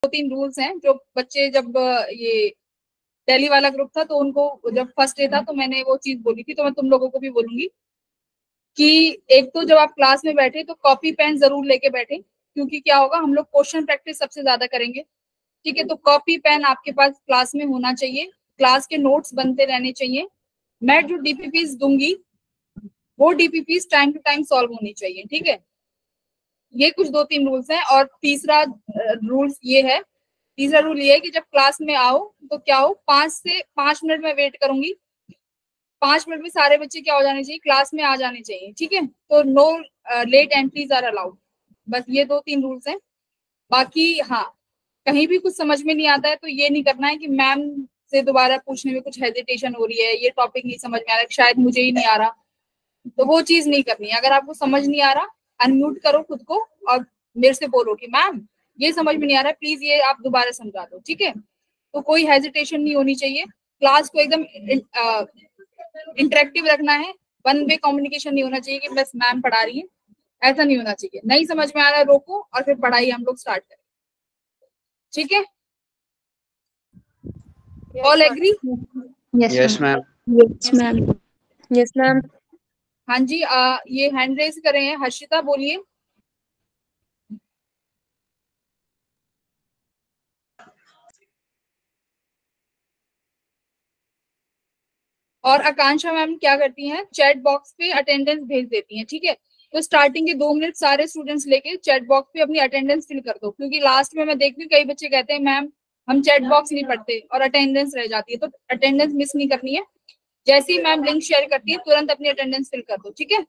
3 rules हैं जो बच्चे जब ये दिल्ली वाला ग्रुप था तो उनको जब फर्स्ट डे था तो मैंने वो चीज बोली थी, तो मैं तुम लोगों को भी बोलूंगी कि एक तो जब आप क्लास में बैठे तो कॉपी पेन जरूर लेके बैठे, क्योंकि क्या होगा हम लोग क्वेश्चन प्रैक्टिस सबसे ज्यादा करेंगे। ठीक है, तो कॉपी पेन आपके पास क्लास में होना चाहिए, क्लास के नोट्स बनते रहने चाहिए। मैं जो डीपीपीज दूंगी वो DPPs time to time solve होनी चाहिए। ठीक है, ये कुछ 2-3 रूल्स हैं। और तीसरा रूल्स ये है, तीसरा रूल ये है कि जब क्लास में आओ तो क्या हो, 5 से 5 मिनट में वेट करूंगी। 5 मिनट में सारे बच्चे क्या हो जाने चाहिए, क्लास में आ जाने चाहिए। ठीक है, तो no late entries are allowed. बस ये 2-3 रूल्स हैं। बाकी हाँ, कहीं भी कुछ समझ में नहीं आता है तो ये नहीं करना है कि मैम से दोबारा पूछने में कुछ हेजिटेशन हो रही है, ये टॉपिक नहीं समझ में आ रहा है, शायद मुझे ही नहीं आ रहा, तो वो चीज नहीं करनी है। अगर आपको समझ नहीं आ रहा, अनम्यूट करो खुद को और मेरे से बोलो कि मैम ये समझ में नहीं आ रहा है, प्लीज ये आप दोबारा समझा दो। ठीक है, तो कोई हेजिटेशन नहीं होनी चाहिए। क्लास को एकदम इंटरेक्टिव रखना है। वन वे कम्युनिकेशन नहीं होना चाहिए कि बस मैम पढ़ा रही है, ऐसा नहीं होना चाहिए। नहीं समझ में आ रहा है रोको और फिर पढ़ाई हम लोग स्टार्ट करें। ठीक है, all agree? Yes ma'am. Yes ma'am. Yes ma'am. हाँ जी, ये हैंड रेज करे हैं, हर्षिता बोलिए। और आकांक्षा मैम क्या करती हैं, चैट बॉक्स पे अटेंडेंस भेज देती हैं। ठीक है, तो स्टार्टिंग के 2 मिनट सारे स्टूडेंट्स लेके चैट बॉक्स पे अपनी अटेंडेंस फिल कर दो, क्योंकि लास्ट में मैं देखती हूँ कई बच्चे कहते हैं मैम हम चैट बॉक्स नहीं पढ़ते और अटेंडेंस रह जाती है, तो अटेंडेंस मिस नहीं करनी है। जैसे ही मैम लिंक शेयर करती है तुरंत अपनी अटेंडेंस फिल कर दो। ठीक है,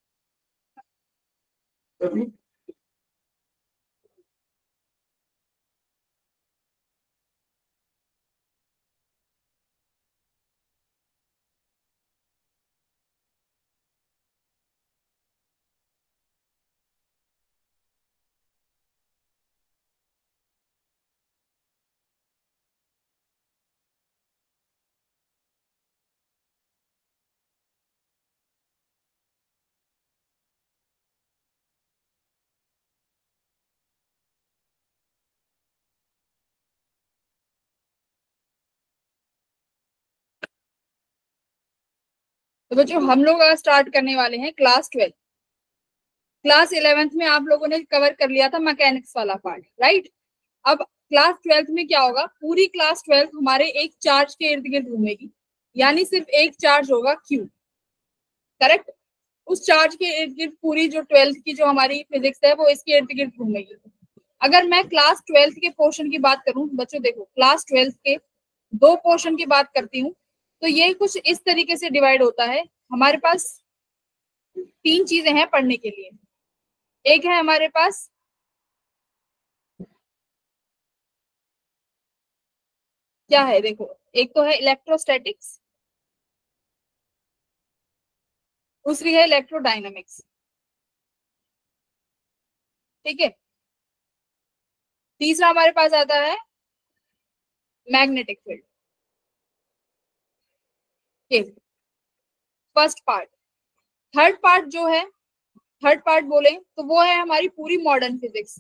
तो बच्चों हम लोग आज स्टार्ट करने वाले हैं क्लास 12। क्लास 11th में आप लोगों ने कवर कर लिया था मैकेनिक्स वाला पार्ट, राइट? अब क्लास 12th में क्या होगा, पूरी क्लास 12th हमारे एक चार्ज के इर्द गिर्द घूमेगी, यानी सिर्फ एक चार्ज होगा क्यू, करेक्ट? उस चार्ज के इर्द गिर्द पूरी जो 12th की जो हमारी फिजिक्स है वो इसके इर्द गिर्द घूमेगी। अगर मैं क्लास 12th के पोर्शन की बात करूं, बच्चों देखो क्लास 12th के 2 पोर्शन की बात करती हूँ, तो ये कुछ इस तरीके से डिवाइड होता है। हमारे पास 3 चीजें हैं पढ़ने के लिए। एक है हमारे पास क्या है, देखो एक तो है इलेक्ट्रोस्टैटिक्स, दूसरी है इलेक्ट्रोडायनामिक्स। ठीक है, तीसरा हमारे पास आता है magnetic field. First part. Third part जो है, थर्ड पार्ट बोले तो वो है हमारी पूरी मॉडर्न फिजिक्स,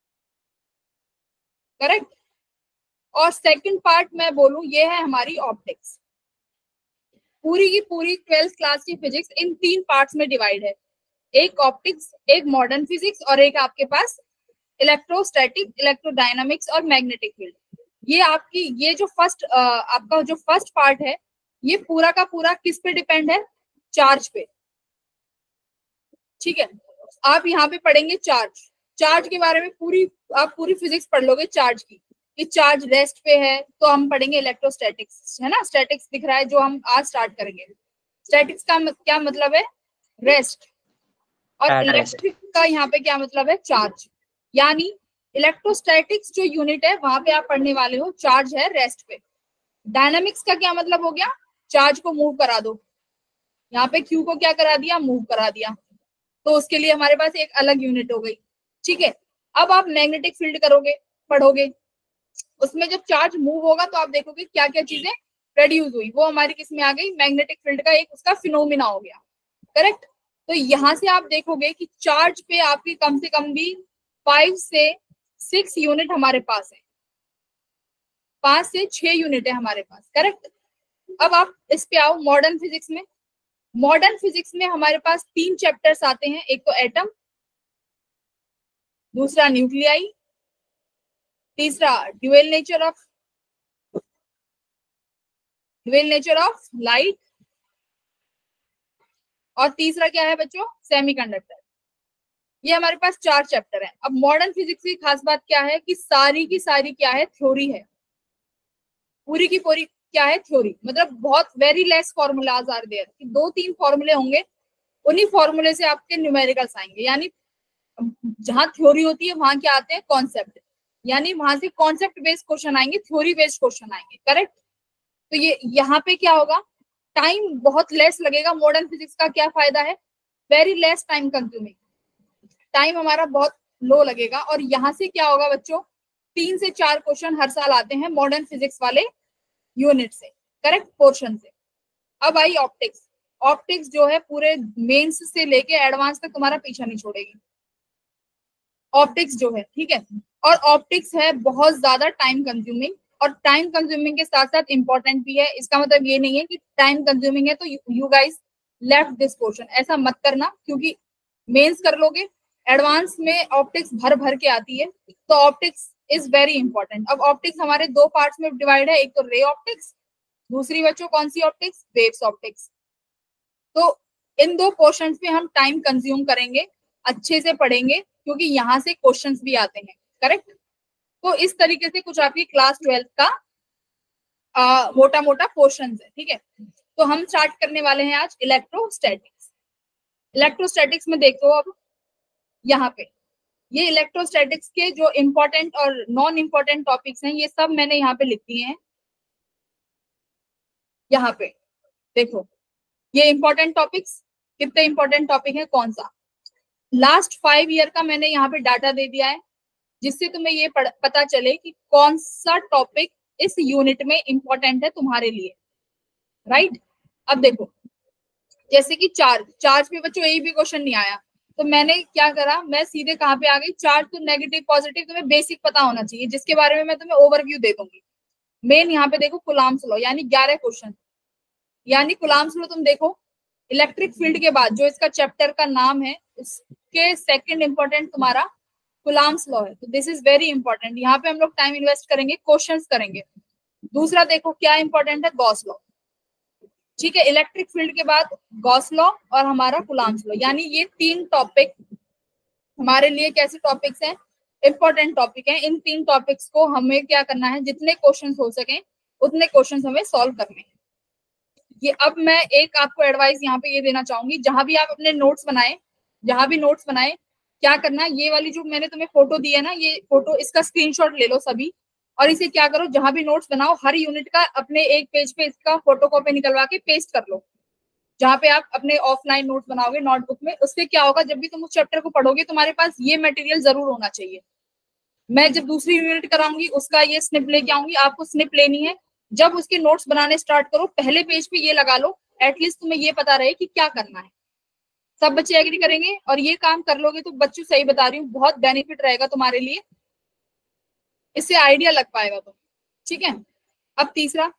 करेक्ट? और सेकंड पार्ट मैं बोलूं ये है हमारी ऑप्टिक्स। पूरी की पूरी 12th क्लास की फिजिक्स इन 3 पार्ट्स में डिवाइड है, एक ऑप्टिक्स, एक मॉडर्न फिजिक्स और एक आपके पास इलेक्ट्रोस्टैटिक, इलेक्ट्रोडायनामिक्स और मैग्नेटिक फील्ड। ये आपकी ये जो फर्स्ट आपका जो फर्स्ट पार्ट है ये पूरा का पूरा किस पे डिपेंड है, चार्ज पे। ठीक है, आप यहाँ पे पढ़ेंगे चार्ज, चार्ज के बारे में पूरी आप पूरी फिजिक्स पढ़ लोगे चार्ज की, कि चार्ज रेस्ट पे है तो हम पढ़ेंगे इलेक्ट्रोस्टैटिक्स, है ना? स्टैटिक्स दिख रहा है जो हम आज स्टार्ट करेंगे। स्टैटिक्स का क्या मतलब है, रेस्ट। और इलेक्ट्रिक का यहाँ पे क्या मतलब है, चार्ज। यानी इलेक्ट्रोस्टैटिक्स जो यूनिट है वहां पे आप पढ़ने वाले हो चार्ज है रेस्ट पे। डायनामिक्स का क्या मतलब हो गया, चार्ज को मूव करा दो, यहाँ पे क्यू को क्या करा दिया, मूव करा दिया, तो उसके लिए हमारे पास एक अलग यूनिट हो गई। ठीक है, अब आप मैग्नेटिक फील्ड करोगे, पढ़ोगे, उसमें जब चार्ज मूव होगा तो आप देखोगे क्या क्या चीजें प्रोड्यूस हुई, वो हमारी किस में आ गई, मैग्नेटिक फील्ड का एक उसका फिनोमिना हो गया, करेक्ट? तो यहां से आप देखोगे कि चार्ज पे आपकी कम से कम भी 5 से 6 यूनिट हमारे पास है। 5 से 6 यूनिट है हमारे पास, करेक्ट। अब आप इस पे आओ मॉडर्न फिजिक्स में। मॉडर्न फिजिक्स में हमारे पास 3 चैप्टर्स आते हैं, एक तो एटम, दूसरा न्यूक्लियाई, तीसरा ड्यूअल नेचर ऑफ लाइट, और तीसरा क्या है बच्चों, सेमीकंडक्टर। ये हमारे पास 4 चैप्टर हैं। अब मॉडर्न फिजिक्स की खास बात क्या है कि सारी की सारी क्या है, थ्योरी है, पूरी की पूरी क्या है, थ्योरी। मतलब बहुत very less formulas are there, 2-3 फॉर्मूले होंगे, उन्हीं फॉर्मूले से आपके न्यूमेरिकल्स आएंगे। यानी जहां थ्योरी होती है वहां क्या आते हैं, कॉन्सेप्ट, यानी वहां से कॉन्सेप्ट बेस्ड क्वेश्चन आएंगे, थ्योरी बेस्ड क्वेश्चन आएंगे, करेक्ट। तो ये यहाँ पे क्या होगा, टाइम बहुत लेस लगेगा। मॉडर्न फिजिक्स का क्या फायदा है, very less time consuming, time हमारा बहुत लो लगेगा। और यहाँ से क्या होगा बच्चों, 3 से 4 क्वेश्चन हर साल आते हैं मॉडर्न फिजिक्स वाले यूनिट से, करेक्ट, पोर्शन से। अब आई ऑप्टिक्स। ऑप्टिक्स जो है पूरे मेंस से लेके एडवांस तक तुम्हारा पीछा नहीं छोड़ेगी, ऑप्टिक्स जो है, ठीक है। और ऑप्टिक्स है बहुत ज्यादा टाइम कंज्यूमिंग, और टाइम कंज्यूमिंग के साथ साथ इंपॉर्टेंट भी है। इसका मतलब ये नहीं है कि टाइम कंज्यूमिंग है तो you guys left this portion, ऐसा मत करना, क्योंकि मेंस कर लोगे, एडवांस में ऑप्टिक्स भर भर के आती है, तो ऑप्टिक्स इज वेरी इंपॉर्टेंट। अब ऑप्टिक्स हमारे 2 पार्ट्स में डिवाइड है, एक तो रे ऑप्टिक्स, दूसरी बच्चों कौन सी ऑप्टिक्स, वेव्स ऑप्टिक्स। तो इन 2 पोर्शंस पे हम टाइम कंज्यूम करेंगे, अच्छे से पढ़ेंगे, क्योंकि यहाँ से क्वेश्चंस भी आते हैं, करेक्ट। तो इस तरीके से कुछ आपकी क्लास 12 का मोटा मोटा पोर्शंस है, ठीक है। तो हम स्टार्ट करने वाले हैं आज इलेक्ट्रोस्टैटिक्स। इलेक्ट्रोस्टैटिक्स में देखो, अब यहाँ पे ये इलेक्ट्रोस्टैटिक्स के जो इंपॉर्टेंट और नॉन इंपॉर्टेंट टॉपिक्स हैं, ये सब मैंने यहाँ पे लिख दिए हैं। यहाँ पे देखो, ये इंपॉर्टेंट टॉपिक्स, कितने इंपॉर्टेंट टॉपिक है, कौन सा, लास्ट 5 ईयर का मैंने यहाँ पे डाटा दे दिया है, जिससे तुम्हें ये पता चले कि कौन सा टॉपिक इस यूनिट में इंपॉर्टेंट है तुम्हारे लिए, राइट। अब देखो, जैसे कि चार्ज पे बच्चों एक भी क्वेश्चन नहीं आया, तो मैंने क्या करा, मैं सीधे कहाँ पे आ गई, चार्ज तो नेगेटिव पॉजिटिव तुम्हें बेसिक पता होना चाहिए, जिसके बारे में मैं तुम्हें ओवरव्यू दे दूंगी। मेन यहाँ पे देखो कूलम्ब्स लॉ, यानी 11 क्वेश्चन, यानी कूलम्ब्स लॉ तुम देखो, इलेक्ट्रिक फील्ड के बाद जो इसका चैप्टर का नाम है, उसके सेकंड इंपॉर्टेंट तुम्हारा कूलम्ब्स लॉ है। तो दिस इज वेरी इंपॉर्टेंट, यहाँ पे हम लोग टाइम इन्वेस्ट करेंगे, क्वेश्चंस करेंगे। दूसरा देखो क्या इंपॉर्टेंट है, गॉस लॉ, ठीक है। इलेक्ट्रिक फील्ड के बाद गॉस लॉ और हमारा कूलम्ब्स लॉ, यानी ये 3 टॉपिक हमारे लिए कैसे टॉपिक्स हैं, इंपॉर्टेंट टॉपिक हैं। इन 3 टॉपिक्स को हमें क्या करना है, जितने क्वेश्चंस हो सके उतने क्वेश्चंस हमें सॉल्व करने हैं। ये अब मैं एक आपको एडवाइस यहाँ पे ये देना चाहूंगी, जहां भी आप अपने नोट्स बनाए, जहां भी नोट्स बनाए, क्या करना, ये वाली जो मैंने तुम्हें फोटो दी है ना, ये फोटो, इसका स्क्रीनशॉट ले लो सभी, और इसे क्या करो, जहां भी नोट्स बनाओ हर यूनिट का अपने एक पेज पे इसका फोटो कॉपी निकलवा के पेस्ट कर लो। जहां पे आप अपने ऑफलाइन नोट्स बनाओगे नोटबुक में, उससे क्या होगा, जब भी तुम उस चैप्टर को पढ़ोगे तुम्हारे पास ये मटेरियल जरूर होना चाहिए। मैं जब दूसरी यूनिट कराऊंगी उसका ये स्निप लेके आऊंगी, आपको स्निप लेनी है, जब उसके नोट्स बनाने स्टार्ट करो पहले पेज पे ये लगा लो, एटलीस्ट तुम्हें ये पता रहे कि क्या करना है। सब बच्चे एग्री करेंगे, और ये काम कर लोगे तो बच्चों, सही बता रही हूँ, बहुत बेनिफिट रहेगा तुम्हारे लिए, इससे आइडिया लग पाएगा तो, ठीक है। अब तीसरा,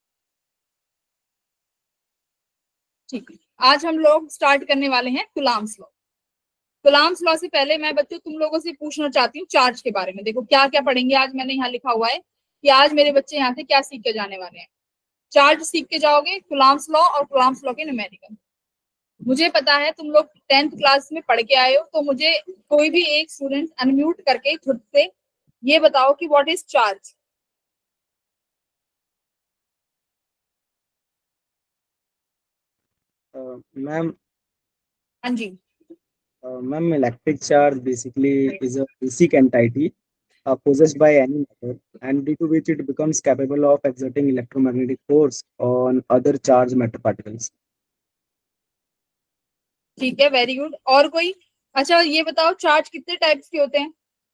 ठीक है, आज हम लोग स्टार्ट करने वाले हैं कूलम्ब्स लॉ। कूलम्ब्स लॉ से पहले मैं बच्चों तुम लोगों से पूछना चाहती हूँ चार्ज के बारे में। देखो क्या क्या पढ़ेंगे आज, मैंने यहाँ लिखा हुआ है कि आज मेरे बच्चे यहाँ से क्या सीख के जाने वाले हैं। चार्ज सीख के जाओगे, कूलम्ब्स लॉ और कूलम्ब्स लॉ के न्यूमेरिकल। मुझे पता है तुम लोग 10th क्लास में पढ़ के आए हो, तो मुझे कोई भी एक स्टूडेंट अनम्यूट करके खुद से ये बताओ कि व्हाट इज चार्ज। मैम, हाँ जी, ma'am, electric charge basically is a basic entity possessed by any matter, and due to which it becomes capable of exerting electromagnetic force on other charged matter particles. ठीक है, very good. और कोई, अच्छा ये बताओ charge कितने types के होते हैं।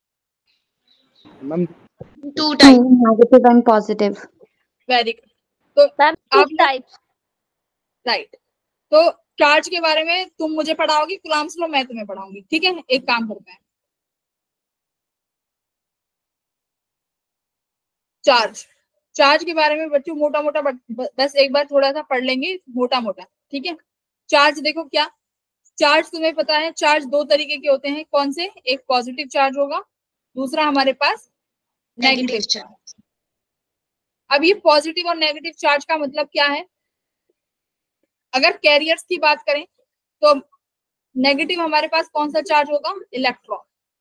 Ma'am, 2 types. Negative and positive. Very good. तो Ma'am, आप 2 types. राइट, तो चार्ज के बारे में तुम मुझे पढ़ाओगी, कूलम्ब्स लॉ मैं तुम्हें पढ़ाऊंगी, ठीक है। एक काम करते हैं, चार्ज चार्ज के बारे में बच्चों मोटा मोटा बस एक बार थोड़ा सा पढ़ लेंगे मोटा मोटा, ठीक है। चार्ज देखो क्या, चार्ज तुम्हें पता है चार्ज दो तरीके के होते हैं, कौन से, एक पॉजिटिव चार्ज होगा, दूसरा हमारे पास नेगेटिव चार्ज। अब ये पॉजिटिव और नेगेटिव चार्ज का मतलब क्या है, अगर कैरियर्स की बात करें तो नेगेटिव हमारे पास कौन सा चार्ज होगा, इलेक्ट्रॉन,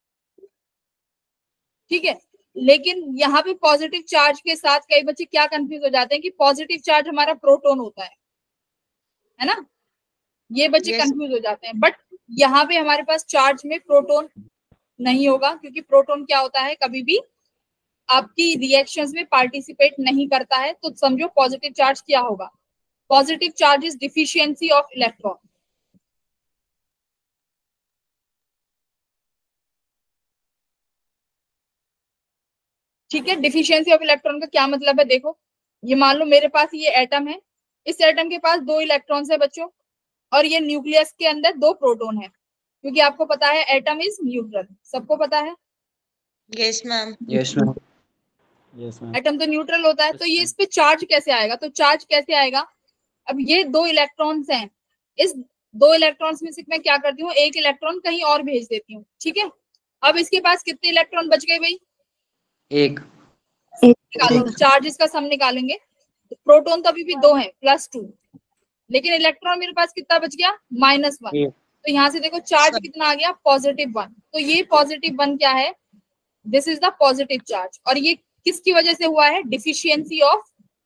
ठीक है। लेकिन यहाँ पे पॉजिटिव चार्ज के साथ कई बच्चे क्या कंफ्यूज हो जाते हैं कि पॉजिटिव चार्ज हमारा प्रोटॉन होता है ना, ये बच्चे कंफ्यूज हो जाते हैं। बट यहाँ पे हमारे पास चार्ज में प्रोटॉन नहीं होगा, क्योंकि प्रोटॉन क्या होता है, कभी भी आपकी रिएक्शंस में पार्टिसिपेट नहीं करता है। तो समझो पॉजिटिव चार्ज क्या होगा, positive charge is deficiency of electron. ठीक है, डिफिशियंसी ऑफ इलेक्ट्रॉन का क्या मतलब है, देखो ये मान लो मेरे पास ये एटम है, इस एटम के पास 2 इलेक्ट्रॉन्स है बच्चों, और ये न्यूक्लियस के अंदर 2 प्रोटॉन है, क्योंकि आपको पता है एटम इज न्यूट्रल, सबको पता है। Yes ma'am. Yes ma'am. Yes ma'am. Atom तो न्यूट्रल होता है, तो ये इस पे चार्ज कैसे आएगा, तो चार्ज कैसे आएगा, अब ये 2 इलेक्ट्रॉन्स हैं, इस 2 इलेक्ट्रॉन्स में से मैं क्या करती हूँ, एक इलेक्ट्रॉन कहीं और भेज देती हूँ, ठीक है। अब इसके पास कितने इलेक्ट्रॉन बच गए भाई, एक। निकालो, चार्जेस का सम निकालेंगे, प्रोटॉन तो अभी भी 2 है +2, लेकिन इलेक्ट्रॉन मेरे पास कितना बच गया, -1। तो यहाँ से देखो चार्ज कितना आ गया, +1। तो ये +1 क्या है, this is the positive charge, और ये किसकी वजह से हुआ है, डिफिशियंसी ऑफ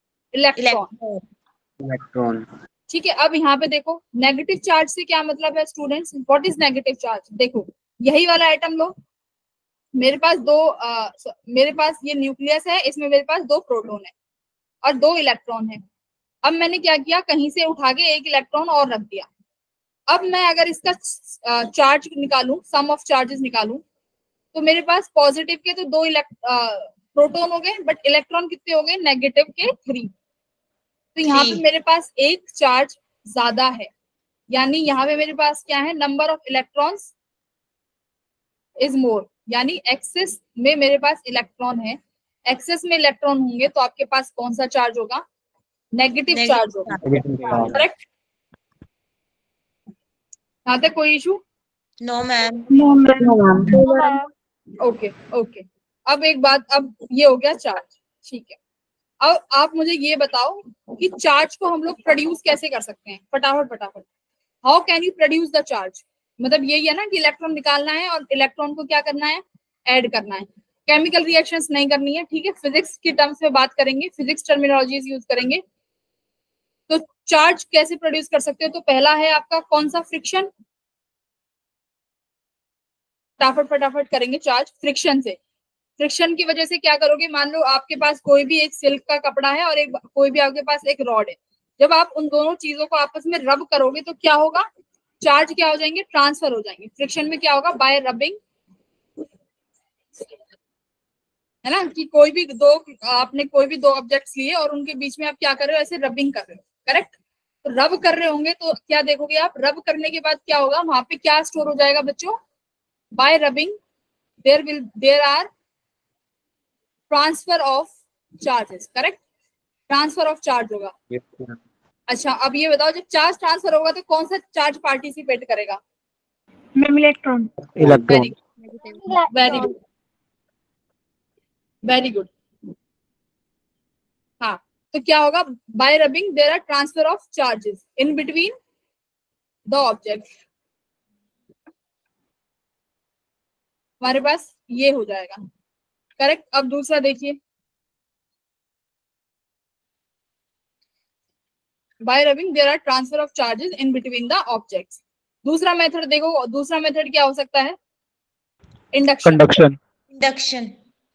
इलेक्ट्रॉन। ठीक है, अब यहाँ पे देखो नेगेटिव चार्ज से क्या मतलब है students, what is negative charge, देखो यही वाला आइटम लो, मेरे पास मेरे पास ये न्यूक्लियस है, इसमें मेरे पास 2 प्रोटॉन है और 2 इलेक्ट्रॉन है। अब मैंने क्या किया, कहीं से उठा के एक इलेक्ट्रॉन और रख दिया। अब मैं अगर इसका चार्ज निकालूं, सम ऑफ चार्जेस निकालूं, तो मेरे पास पॉजिटिव के तो 2 प्रोटॉन हो गए, बट इलेक्ट्रॉन कितने हो गए, नेगेटिव के 3। तो यहाँ पे मेरे पास एक चार्ज ज्यादा है, यानी यहाँ पे मेरे पास क्या है, number of electrons is more, यानी एक्सेस में मेरे पास इलेक्ट्रॉन है। एक्सेस में इलेक्ट्रॉन होंगे तो आपके पास कौन सा चार्ज होगा, नेगेटिव चार्ज होगा, करेक्ट। यहाँ तक कोई issue, no ma'am. Okay okay. अब एक बात, अब ये हो गया चार्ज, ठीक है। अब आप मुझे ये बताओ कि चार्ज को हम लोग प्रोड्यूस कैसे कर सकते हैं, फटाफट फटाफट, how can you produce the charge, मतलब यही है ना कि इलेक्ट्रॉन निकालना है और इलेक्ट्रॉन को क्या करना है, ऐड करना है, केमिकल रिएक्शंस नहीं करनी है, ठीक है, फिजिक्स की टर्म्स में बात करेंगे, फिजिक्स टर्मिनोलॉजीज यूज करेंगे। तो चार्ज कैसे प्रोड्यूस कर सकते हो, तो पहला है आपका कौन सा, फ्रिक्शन, फटाफट फटाफट करेंगे, चार्ज फ्रिक्शन से। फ्रिक्शन की वजह से क्या करोगे, मान लो आपके पास कोई भी एक सिल्क का कपड़ा है और एक कोई भी आपके पास एक रॉड है, जब आप उन दोनों चीजों को आपस में रब करोगे तो क्या होगा, चार्ज क्या हो जाएंगे, ट्रांसफर हो जाएंगे। फ्रिक्शन में क्या होगा, बाय रबिंग, है ना, कि कोई भी दो, आपने कोई भी 2 ऑब्जेक्ट्स लिए और उनके बीच में आप क्या कर रहे हो, ऐसे रबिंग कर रहे हो, करेक्ट। तो रब कर रहे होंगे तो क्या देखोगे आप, रब करने के बाद क्या होगा, वहां पे क्या स्टोर हो जाएगा बच्चों, by rubbing there are transfer of charges, correct, transfer of charge होगा। अच्छा, अब ये बताओ जब चार्ज ट्रांसफर होगा तो कौन सा चार्ज पार्टिसिपेट करेगा, ma'am electron. Very good, very good. हाँ, तो क्या होगा, by rubbing there are transfer of charges in between the object, हमारे पास ये हो जाएगा, करेक्ट। अब दूसरा देखिए, by rubbing there are transfer of charges in between the objects. दूसरा मेथड देखो, दूसरा मेथड क्या हो सकता है, इंडक्शन, कंडक्शन। इंडक्शन।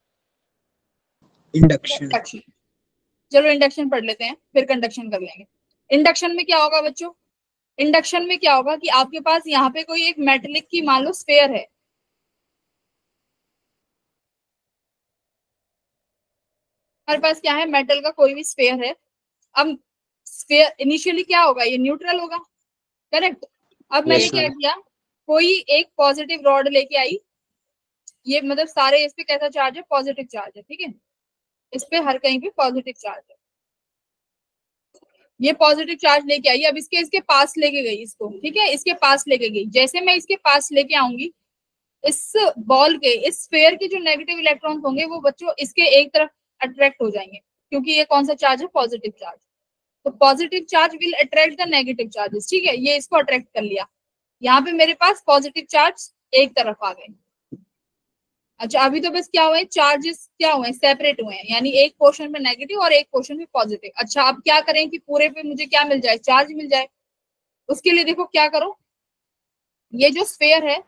इंडक्शन। चलो इंडक्शन पढ़ लेते हैं, फिर कंडक्शन कर लेंगे। इंडक्शन में क्या होगा बच्चों, इंडक्शन में क्या होगा कि आपके पास यहाँ पे कोई एक मेटेलिक की मान लो स्फेयर है, हमारे पास क्या है, मेटल का कोई भी स्फेयर है। अब स्फेयर इनिशियली क्या होगा, ये न्यूट्रल होगा, करेक्ट। अब मैंने क्या किया, कोई एक पॉजिटिव रॉड लेके आई, ये मतलब सारे इस पे कैसा चार्ज है, पॉजिटिव चार्ज है, ठीक है। इस पे हर कहीं पे पॉजिटिव चार्ज है। ये पॉजिटिव चार्ज लेके आई, अब इसके पास लेके गई इसको, ठीक है, इसके पास लेके गई। जैसे मैं इसके पास लेके आऊंगी, इस बॉल के, इस स्फीयर के जो नेगेटिव इलेक्ट्रॉन्स होंगे वो बच्चों इसके एक तरफ अट्रैक्ट हो जाएंगे, क्योंकि ये कौन सा चार्ज है, पॉजिटिव चार्ज। तो positive charge will attract the negative charges, ठीक है, ये इसको अट्रैक्ट कर लिया। यहाँ पे मेरे पास पॉजिटिव चार्ज एक तरफ आ गए। अच्छा, अभी तो बस क्या हुए, चार्जेस क्या हुए, सेपरेट हुए हैं, यानी एक पोर्शन में नेगेटिव और एक पोर्शन में पॉजिटिव। अच्छा, अब क्या करें कि पूरे पे मुझे क्या मिल जाए, चार्ज मिल जाए। उसके लिए देखो क्या करो, ये जो स्फीयर है,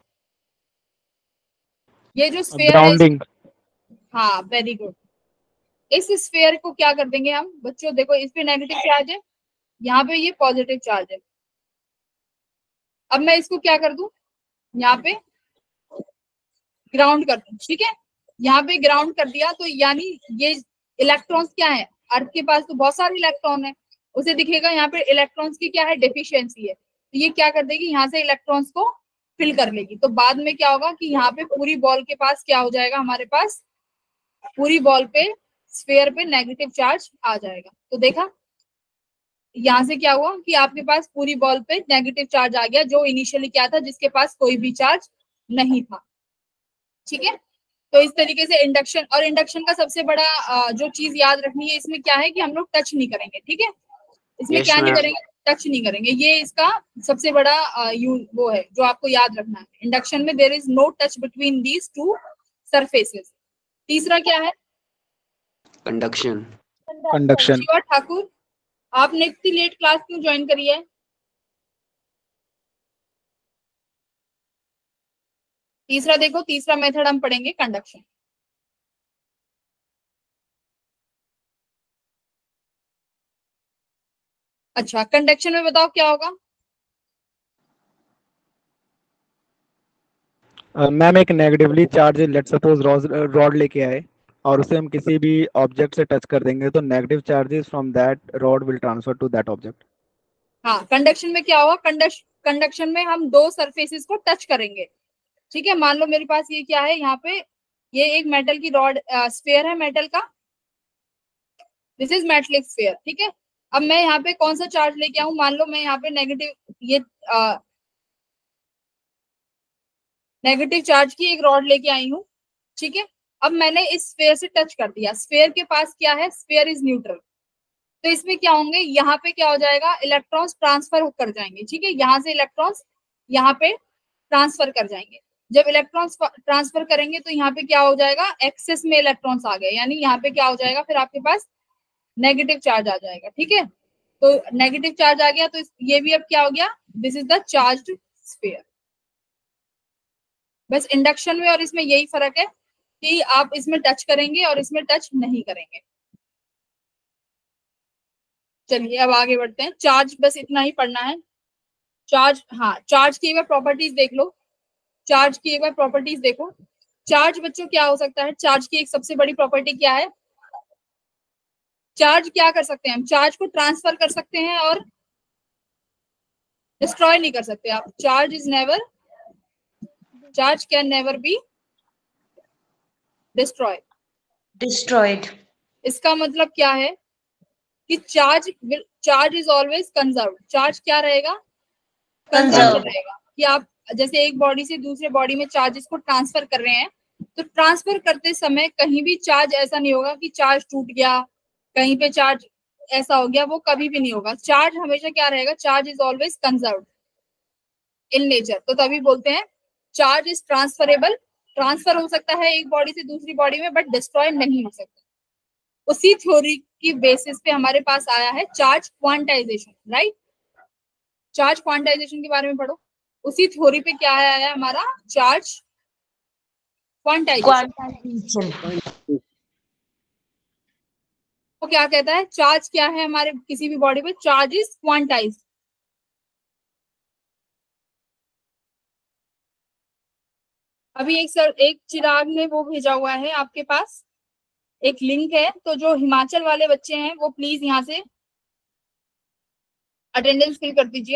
ये जो स्फीयर है, ग्राउंडिंग। हाँ वेरी गुड। इस स्फीयर को क्या कर देंगे हम बच्चों, देखो इस पे नेगेटिव चार्ज है, यहाँ पे ये पॉजिटिव चार्ज है। अब मैं इसको क्या कर दूं, यहाँ पे ग्राउंड कर दूं, ठीक है, यहाँ पे ग्राउंड कर दिया, तो यानी ये इलेक्ट्रॉन्स क्या है, अर्थ के पास तो बहुत सारे इलेक्ट्रॉन है, उसे दिखेगा यहाँ पे इलेक्ट्रॉन्स की क्या है, डेफिशिएंसी है। तो ये क्या कर देगी, यहाँ से इलेक्ट्रॉन्स को फिल कर लेगी। तो बाद में क्या होगा कि यहाँ पे पूरी बॉल के पास क्या हो जाएगा, हमारे पास पूरी बॉल पे, स्फीयर पे नेगेटिव चार्ज आ जाएगा। तो देखा यहाँ से क्या हुआ कि आपके पास पूरी बॉल पे नेगेटिव चार्ज आ गया, जो इनिशियली क्या था, जिसके पास कोई भी चार्ज नहीं था, ठीक है। तो इस तरीके से इंडक्शन, और इंडक्शन का सबसे बड़ा जो चीज याद रखनी है इसमें क्या है कि हम लोग टच नहीं करेंगे, ठीक है, इसमें Yes, क्या नहीं ma'am. करेंगे, टच नहीं करेंगे। ये इसका सबसे बड़ा वो है जो आपको याद रखना है। इंडक्शन में there is no touch between these two surfaces. तीसरा क्या है, कंडक्शन। कंडक्शन। शिवा ठाकुर, आपने इतनी लेट क्लास क्यों ज्वाइन करी है? तीसरा देखो, तीसरा मेथड हम पढ़ेंगे कंडक्शन। अच्छा, कंडक्शन में बताओ क्या होगा। मैम एक negatively charge let suppose rod लेके आए और उसे हम किसी भी ऑब्जेक्ट से टच कर देंगे तो negative charges from that rod will transfer to that object. हाँ, कंडक्शन में क्या होगा, कंडक्शन में हम दो सरफेसेस को टच करेंगे, ठीक है। मान लो मेरे पास ये क्या है, यहाँ पे ये एक मेटल की रॉड स्फीयर है मेटल का, दिस इज मेटलिक स्फीयर, ठीक है। अब मैं यहाँ पे कौन सा चार्ज लेके आऊं, मान लो मैं यहाँ पे नेगेटिव चार्ज की एक रॉड लेके आई हूँ, ठीक है। अब मैंने इस स्फीयर से टच कर दिया, स्फीयर के पास क्या है, स्फीयर इज न्यूट्रल, तो इसमें क्या होंगे, यहाँ पे क्या हो जाएगा, इलेक्ट्रॉन्स ट्रांसफर कर जाएंगे, ठीक है, यहाँ से इलेक्ट्रॉन्स यहाँ पे ट्रांसफर कर जाएंगे। जब इलेक्ट्रॉन्स ट्रांसफर करेंगे तो यहाँ पे क्या हो जाएगा, एक्सेस में इलेक्ट्रॉन्स आ गए, यानी यहाँ पे क्या हो जाएगा, फिर आपके पास नेगेटिव चार्ज आ जाएगा, ठीक है। तो नेगेटिव चार्ज आ गया, तो ये भी अब क्या हो गया, this is the charged sphere. बस इंडक्शन में और इसमें यही फर्क है कि आप इसमें टच करेंगे और इसमें टच नहीं करेंगे। चलिए अब आगे बढ़ते हैं। चार्ज बस इतना ही पढ़ना है। चार्ज, हाँ, चार्ज की एक बार प्रॉपर्टीज देख लो, चार्ज की एक बार प्रॉपर्टीज देखो। चार्ज बच्चों क्या हो सकता है, चार्ज की एक सबसे बड़ी प्रॉपर्टी क्या है, चार्ज क्या कर सकते हैं हम, चार्ज को ट्रांसफर कर सकते हैं और डिस्ट्रॉय नहीं कर सकते आप। Charge can never be Destroyed. इसका मतलब क्या है कि charge is always conserve. Charge क्या रहेगा, कंजर्व Conserved. रहेगा। कि आप जैसे एक बॉडी से दूसरे बॉडी में चार्जेस को ट्रांसफर कर रहे हैं, तो ट्रांसफर करते समय कहीं भी चार्ज ऐसा नहीं होगा कि चार्ज टूट गया, कहीं पे चार्ज ऐसा हो गया, वो कभी भी नहीं होगा। चार्ज हमेशा क्या रहेगा, charge is always conserve in nature. तो तभी बोलते हैं चार्ज इज ट्रांसफरेबल, ट्रांसफर हो सकता है एक बॉडी से दूसरी बॉडी में, बट डिस्ट्रॉय नहीं हो सकता। उसी थ्योरी की बेसिस पे हमारे पास आया है charge quantization, right. Charge quantization के बारे में पढ़ो। उसी थ्योरी पे क्या आया है हमारा, चार्ज क्वांटाइजेशन। Quantization. वो क्या कहता है, चार्ज क्या है हमारे किसी भी बॉडी पे, चार्ज इज क्वांटाइज। अभी एक चिराग ने वो भेजा हुआ है आपके पास, एक लिंक है, तो जो हिमाचल वाले बच्चे हैं वो प्लीज यहाँ से अटेंडेंस फिल कर दीजिए।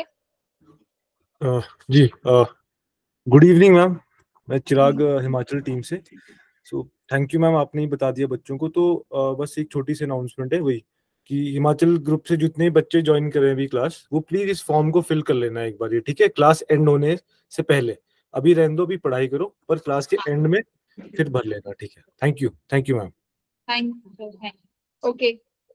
जी गुड इवनिंग मैम, मैं चिराग हिमाचल टीम से। सो थैंक यू मैम, आपने ही बता दिया बच्चों को। तो बस एक छोटी सी अनाउंसमेंट है, वही कि हिमाचल ग्रुप से जितने बच्चे ज्वाइन कर रहे हैं अभी क्लास, वो प्लीज इस फॉर्म को फिल कर लेना एक बार, ये ठीक है, क्लास एंड होने से पहले। अभी रहने दो, अभी पढ़ाई करो, पर क्लास के एंड में फिर भर लेना, ठीक है। Thank you ma'am. Thank you. Okay,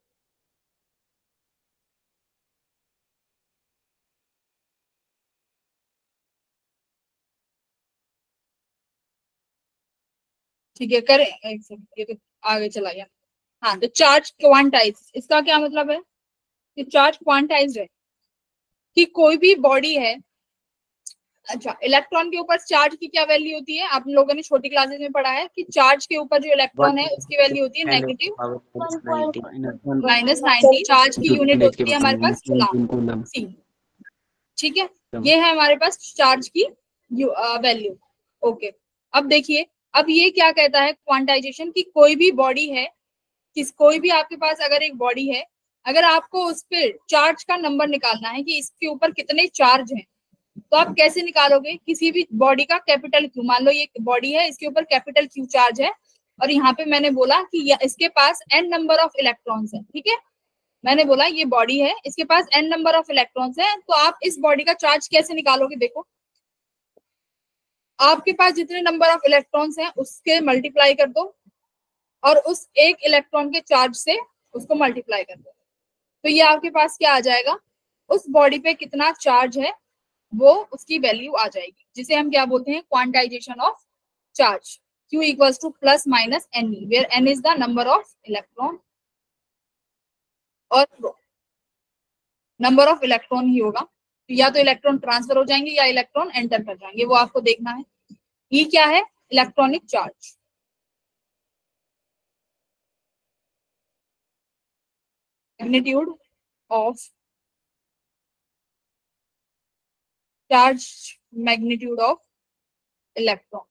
ठीक है, करें एक सेकंड, ये तो आगे चला गया। हाँ, तो चार्ज क्वांटाइज, इसका क्या मतलब है कि चार्ज क्वांटाइज्ड है कि कोई भी बॉडी है। अच्छा, इलेक्ट्रॉन के ऊपर चार्ज की क्या वैल्यू होती है, आप लोगों ने छोटी क्लासेस में पढ़ा है कि चार्ज के ऊपर जो इलेक्ट्रॉन है उसकी वैल्यू होती है नेगेटिव -90। चार्ज की यूनिट होती है हमारे पास कूलम, सी। ठीक है, ये है हमारे पास चार्ज की वैल्यू। ओके, अब देखिए, अब ये क्या कहता है क्वांटाइजेशन, की कोई भी बॉडी है, कोई भी आपके पास अगर एक बॉडी है, अगर आपको उस पर चार्ज का नंबर निकालना है कि इसके ऊपर कितने चार्ज हैं, तो आप कैसे निकालोगे। किसी भी बॉडी का कैपिटल क्यू, मान लो ये बॉडी है, इसके ऊपर कैपिटल क्यू चार्ज है, और यहाँ पे मैंने बोला कि इसके पास n नंबर ऑफ इलेक्ट्रॉन्स है। ठीक है, मैंने बोला ये बॉडी है, इसके पास n नंबर ऑफ इलेक्ट्रॉन्स है, तो आप इस बॉडी का चार्ज कैसे निकालोगे। देखो, आपके पास जितने नंबर ऑफ इलेक्ट्रॉन्स हैं उसके मल्टीप्लाई कर दो, और उस एक इलेक्ट्रॉन के चार्ज से उसको मल्टीप्लाई कर दो, तो ये आपके पास क्या आ जाएगा, उस बॉडी पे कितना चार्ज है वो उसकी वैल्यू आ जाएगी, जिसे हम क्या बोलते हैं, quantization of charge. Q equals to plus minus N, where n is the number of electron, और नंबर ऑफ इलेक्ट्रॉन ही होगा, तो या तो इलेक्ट्रॉन ट्रांसफर हो जाएंगे या इलेक्ट्रॉन एंटर कर जाएंगे, वो आपको देखना है। E क्या है, electronic charge. Magnitude of charge, magnitude of electron.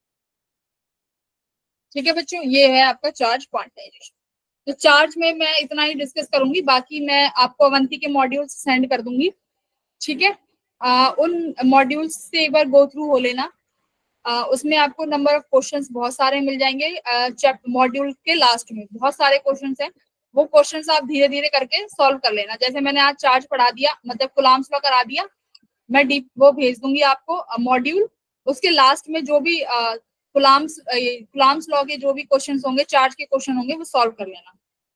ठीक है बच्चों, ये है आपका चार्ज क्वांटाइजेशन। तो चार्ज में मैं इतना ही डिस्कस करूंगी, बाकी मैं आपको अवंती के मॉड्यूल्स सेंड कर दूंगी। ठीक है, उन मॉड्यूल्स से एक बार गो थ्रू हो लेना। उसमें आपको नंबर ऑफ क्वेश्चंस बहुत सारे मिल जाएंगे। मॉड्यूल के लास्ट में बहुत सारे क्वेश्चंस हैं, वो क्वेश्चंस आप धीरे धीरे करके सॉल्व कर लेना। जैसे मैंने आज चार्ज पढ़ा दिया, मतलब कूलम्ब्स लॉ करा दिया, मैं डीप वो भेज दूंगी आपको मॉड्यूल, उसके लास्ट में जो भी कूलम्ब्स लॉ के जो भी क्वेश्चंस होंगे, चार्ज के क्वेश्चन होंगे, वो सॉल्व कर लेना।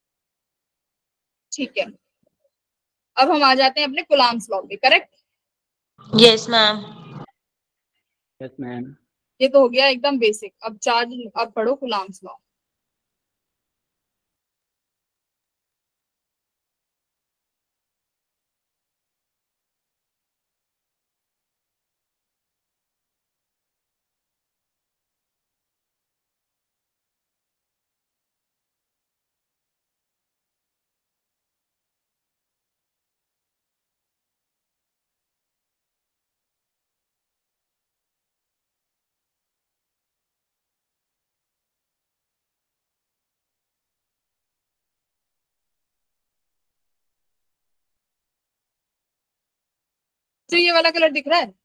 ठीक है, अब हम आ जाते हैं अपने कूलम्ब्स लॉ पे। Correct? Yes, ma'am. Yes ma'am. ये तो हो गया एकदम बेसिक। अब चार्ज, अब पढ़ो कूलम्ब्स लॉ। तो ये वाला कलर दिख रहा है?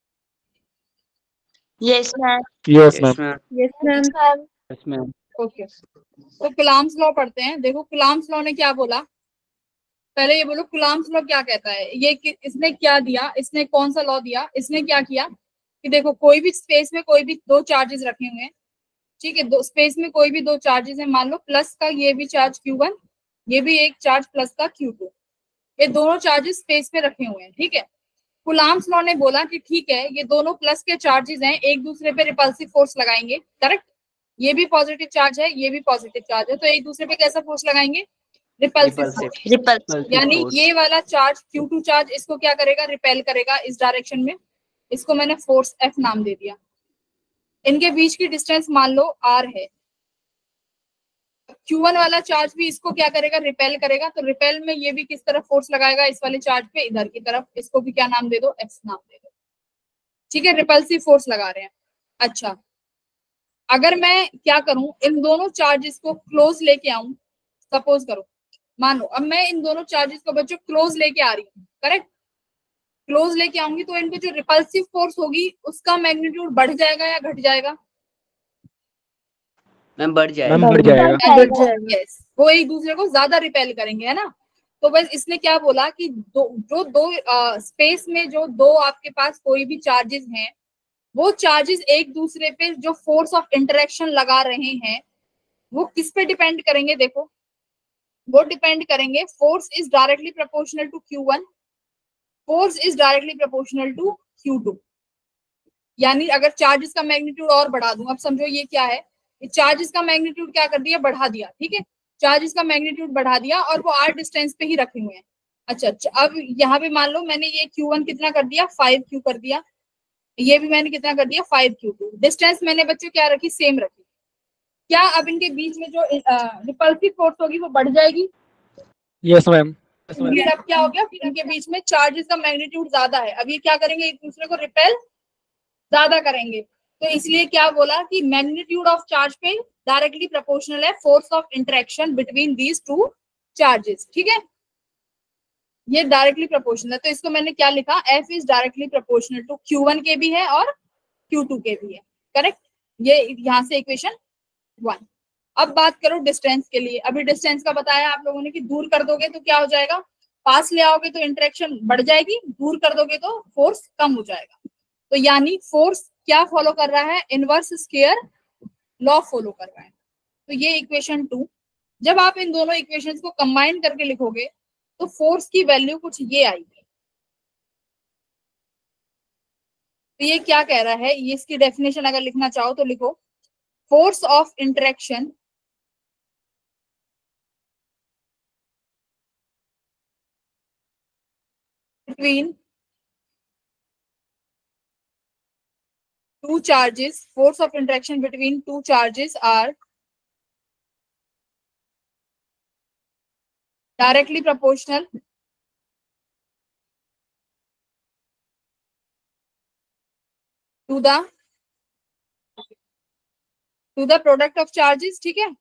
Yes, ma'am. Yes ma'am. Yes, ma'am. Yes ma'am. Okay, तो कूलम्ब्स लॉ पढ़ते हैं। देखो कूलम्ब्स लॉ ने क्या बोला, पहले ये बोलो कूलम्ब्स लॉ क्या कहता है। ये इसने क्या दिया, इसने कौन सा लॉ दिया, इसने क्या किया कि देखो कोई भी स्पेस में कोई भी दो चार्जेस रखे हुए हैं। ठीक है, दो स्पेस में कोई भी दो चार्जेस हैं, मान लो प्लस का ये भी चार्ज Q1, ये भी एक चार्ज प्लस का Q2, ये दोनों चार्जेस स्पेस में रखे हुए हैं। ठीक है, कूलम्ब्स लॉ ने बोला कि ठीक है, ये दोनों प्लस के चार्जेस हैं, एक दूसरे पे रिपल्सिव फोर्स लगाएंगे। करेक्ट? ये भी पॉजिटिव चार्ज है, ये भी पॉजिटिव चार्ज है, तो एक दूसरे पे कैसा फोर्स लगाएंगे, रिपल्सिव फोर्स। Repulsive. यानी ये वाला चार्ज Q2 चार्ज इसको क्या करेगा, रिपेल करेगा इस डायरेक्शन में। इसको मैंने फोर्स F नाम दे दिया। इनके बीच की डिस्टेंस मान लो R है। Q1 वाला चार्ज भी इसको क्या करेगा, रिपेल करेगा, तो रिपेल में ये भी किस तरफ फोर्स लगाएगा, इस वाले चार्ज पे इधर की तरफ। इसको भी क्या नाम दे दो, F नाम दे दो। ठीक है, रिपल्सिव फोर्स लगा रहे हैं। अच्छा, अगर मैं क्या करूं, इन दोनों चार्जेस को क्लोज लेके आऊं, सपोज करो, मानो अब मैं इन दोनों चार्जेस को बच्चों क्लोज लेके आ रही हूँ। करेक्ट? क्लोज लेके आऊंगी तो इनपे जो रिपल्सिव फोर्स होगी उसका मैग्नीट्यूड बढ़ जाएगा या घट जाएगा? मैम बढ़ जाएगा। मैम बढ़ जाएगा। यस, वो एक दूसरे को ज्यादा रिपेल करेंगे, है ना। तो बस इसने क्या बोला कि दो स्पेस में जो दो आपके पास कोई भी चार्जेस हैं, वो चार्जेस एक दूसरे पे जो फोर्स ऑफ इंटरेक्शन लगा रहे हैं वो किस पे डिपेंड करेंगे। देखो, वो डिपेंड करेंगे, force is directly proportional to Q1, force is directly proportional to Q2। यानी अगर चार्जेस का मैग्नीट्यूड और बढ़ा दूं, अब समझो ये क्या है, चार्जेस का मैग्नीट्यूड क्या कर दिया, बढ़ा दिया, ठीक है, चार्जेस का मैग्नीट्यूड बढ़ा दिया और वो r डिस्टेंस पे ही रखे हुए हैं। अच्छा, अब यहाँ पे मान लो मैंने ये Q1 कितना कर दिया, 5Q कर दिया, ये भी मैंने कितना कर दिया, 5Q2। डिस्टेंस मैंने बच्चों क्या रखी, सेम रखी। क्या अब इनके बीच में जो रिपल्सिव फोर्स होगी वो बढ़ जाएगी? Yes ma'am. फिर अब क्या हो गया, फिर इनके बीच में चार्जेस का मैग्नीट्यूड ज्यादा है, अब ये क्या करेंगे, एक दूसरे को रिपेल ज्यादा करेंगे। तो इसलिए क्या बोला कि मैग्नीट्यूड ऑफ चार्ज पे डायरेक्टली प्रोपोर्शनल है force of interaction between these two charges, ठीक है, ये डायरेक्टली प्रोपोर्शनल है। तो इसको मैंने क्या लिखा, F is directly proportional to Q1 के भी है और Q2 के भी है, करेक्ट। ये यहाँ से इक्वेशन 1। अब बात करो डिस्टेंस के लिए। अभी डिस्टेंस का बताया आप लोगों ने कि दूर कर दोगे तो क्या हो जाएगा, पास ले आओगे तो इंटरेक्शन बढ़ जाएगी, दूर कर दोगे तो फोर्स कम हो जाएगा। तो यानी फोर्स क्या फॉलो कर रहा है, इनवर्स स्क्वायर लॉ फॉलो कर रहा है। तो ये इक्वेशन 2। जब आप इन दोनों इक्वेशंस को कंबाइन करके लिखोगे तो फोर्स की वैल्यू कुछ ये आएगी। तो ये क्या कह रहा है, ये इसकी डेफिनेशन अगर लिखना चाहो तो लिखो, force of interaction between two charges, force of interaction between two charges are directly proportional to the product of charges, ठीक है,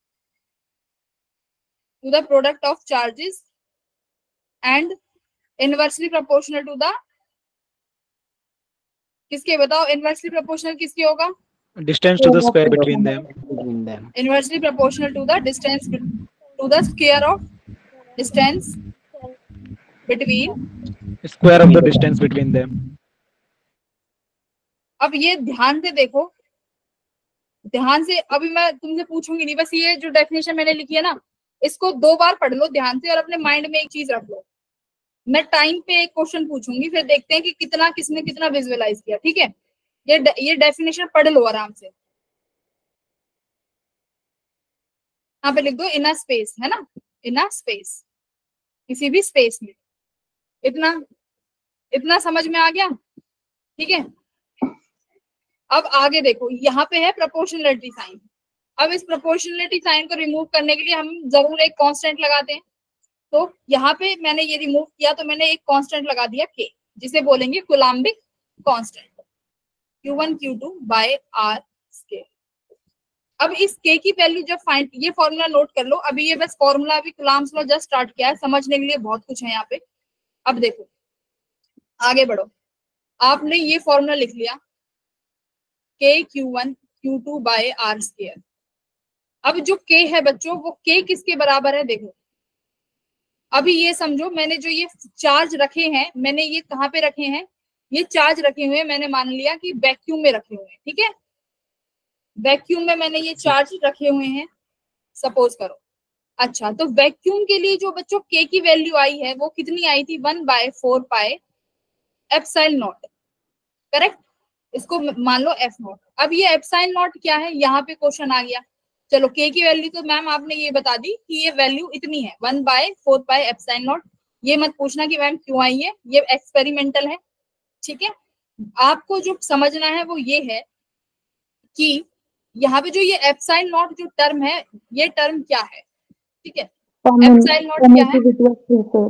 to the product of charges and inversely proportional to the, किसके बताओ, inversely proportional किसके होगा, distance to the square between them. Inversely proportional to the distance, to the square of distance between, square of the distance between them. अब ये ध्यान से देखो, ध्यान से, अभी मैं तुमसे पूछूंगी नहीं, बस ये जो डेफिनेशन मैंने लिखी है ना, इसको 2 बार पढ़ लो ध्यान से और अपने माइंड में एक चीज रख लो। मैं टाइम पे एक क्वेश्चन पूछूंगी, फिर देखते हैं कि किसने कितना विजुअलाइज किया, ठीक है। ये डेफिनेशन पढ़ लो आराम से, यहाँ पे लिख दो, इन अ स्पेस, है ना, इन अ स्पेस, किसी भी स्पेस में। इतना समझ में आ गया, ठीक है। अब आगे देखो, यहाँ पे है प्रोपोर्शनलिटी साइन। अब इस प्रोपोर्शनलिटी साइन को रिमूव करने के लिए हम जरूर एक कांस्टेंट लगाते हैं। तो यहाँ पे मैंने ये रिमूव किया तो मैंने एक कांस्टेंट लगा दिया K, जिसे बोलेंगे coulombic constant, Q1 Q2 by R square. अब इस K की वैल्यू जब फाइंड, ये फॉर्मूला नोट कर लो, अभी ये बस फॉर्मूला, अभी कूलम्ब्स लॉ जस्ट स्टार्ट किया है, समझने के लिए बहुत कुछ है यहाँ पे। अब देखो, आगे बढ़ो, आपने ये फॉर्मूला लिख लिया, K Q1 Q2 by R square. अब जो K है बच्चों, वो K किसके बराबर है, देखो अभी ये समझो, मैंने जो ये चार्ज रखे हैं, मैंने ये कहाँ पे रखे हैं, ये चार्ज रखे हुए हैं, मैंने मान लिया कि वैक्यूम में रखे हुए हैं, ठीक है, वैक्यूम में मैंने ये चार्ज रखे हुए हैं, सपोज करो। अच्छा, तो वैक्यूम के लिए जो बच्चों K की वैल्यू आई है वो कितनी आई थी, 1/4 पाई एप्सिलॉन नॉट, करेक्ट, इसको मान लो F0। अब ये एप्सिलॉन नॉट क्या है, यहाँ पे क्वेश्चन आ गया। चलो K की वैल्यू तो मैम आपने ये बता दी कि ये वैल्यू इतनी है, 1/4 पाई एप्सिलॉन नॉट। ये मत पूछना कि मैम क्यों आई है, ये एक्सपेरिमेंटल है, ठीक है। आपको जो समझना है वो ये है कि यहाँ पे जो ये एप्सिलॉन नॉट जो टर्म है, ये टर्म क्या है, ठीक है, एप्सिलॉन नॉट क्या है,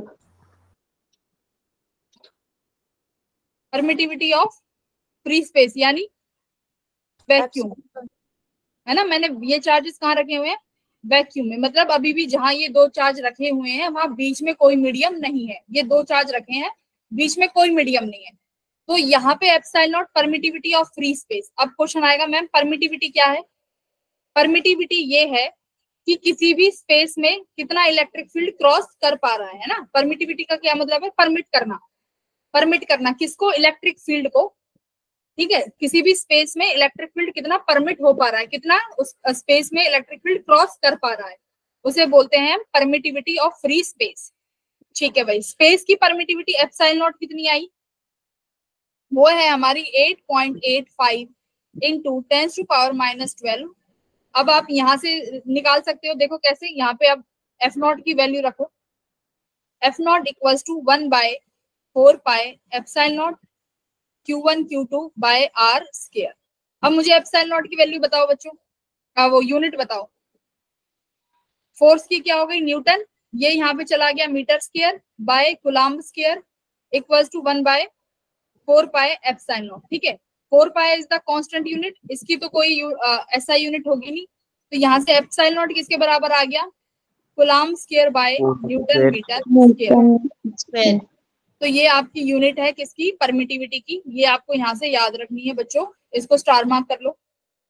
permittivity of free space, vacuum वैक्यूम, है ना। मैंने ये चार्जेस कहाँ रखे हुए हैं, वैक्यूम में, मतलब अभी भी जहां ये 2 चार्ज रखे हुए हैं वहां बीच में कोई मीडियम नहीं है, ये 2 चार्ज रखे हैं, बीच में कोई मीडियम नहीं है। तो यहाँ पे epsilon naught permittivity of free space. अब क्वेश्चन आएगा, मैम परमिटिविटी क्या है, परमिटिविटी ये है कि किसी भी स्पेस में कितना इलेक्ट्रिक फील्ड क्रॉस कर पा रहा है ना। परमिटिविटी का क्या मतलब है? परमिट करना किसको? इलेक्ट्रिक फील्ड को। ठीक है, किसी भी स्पेस में इलेक्ट्रिक फील्ड कितना परमिट हो पा रहा है, कितना उस स्पेस में इलेक्ट्रिक फील्ड क्रॉस कर पा रहा है, उसे बोलते हैं परमिटिविटी ऑफ फ्री स्पेस। ठीक है भाई, स्पेस की परमिटिविटी एप्सिलॉन नॉट कितनी आई? वो है हमारी 8.85 इंटू 10⁻⁻12। अब आप यहां से निकाल सकते हो, देखो कैसे, यहाँ पे अब एफ नॉट की वैल्यू रखो, F naught equals to 1/4 pi epsilon naught Q1 Q2 by R square. अब मुझे एप्सिलॉन नॉट की वैल्यू बताओ बच्चों, वो यूनिट बताओ। फोर्स की क्या हो गई? न्यूटन। ये यहाँ पे चला गया metre square by coulomb square equals to 1/4 pi epsilon naught. ठीक है, 4 pi is the constant unit, इसकी तो कोई ऐसा यूनिट होगी नहीं, तो यहाँ से एप्सिलॉन नॉट किसके बराबर आ गया? Coulomb square by newton metre square. तो ये आपकी यूनिट है किसकी? परमिटिविटी की। ये आपको यहाँ से याद रखनी है बच्चों, इसको स्टार मार्क कर लो।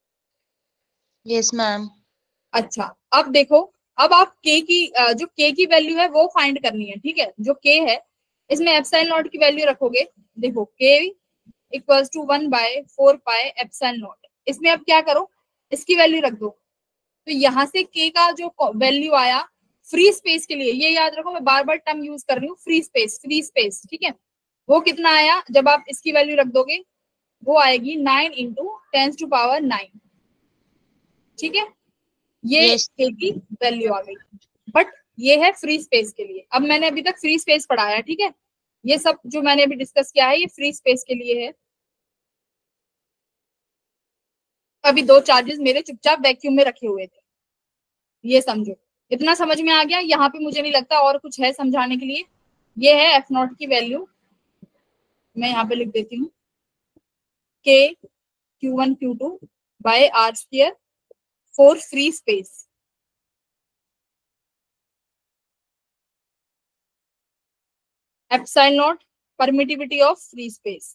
Yes ma'am. अच्छा, अब देखो, अब आप के की जो के की वैल्यू है वो फाइंड करनी है। ठीक है, जो के है इसमें एप्सिलॉन नॉट की वैल्यू रखोगे। देखो K equals to 1/4 pi epsilon naught. इसमें अब क्या करो, इसकी वैल्यू रख दो। तो यहाँ से के का जो वैल्यू आया फ्री स्पेस के लिए, ये याद रखो, मैं बार बार टर्म यूज कर रही हूँ, फ्री स्पेस। ठीक है, वो कितना आया? जब आप इसकी वैल्यू रख दोगे वो आएगी 9 इंटू 10⁻⁹। ठीक है, ये के की वैल्यू आ गई, बट ये है फ्री स्पेस के लिए। अब मैंने अभी तक फ्री स्पेस पढ़ाया है, ठीक है, ये सब जो मैंने अभी डिस्कस किया है ये फ्री स्पेस के लिए है। अभी दो चार्जेस मेरे चुपचाप वैक्यूम में रखे हुए थे, ये समझो। इतना समझ में आ गया? यहाँ पे मुझे नहीं लगता और कुछ है समझाने के लिए। ये है एफ नॉट की वैल्यू, मैं यहाँ पे लिख देती हूँ, के Q1 Q2 by R square for free space. Epsilon naught permittivity of free space.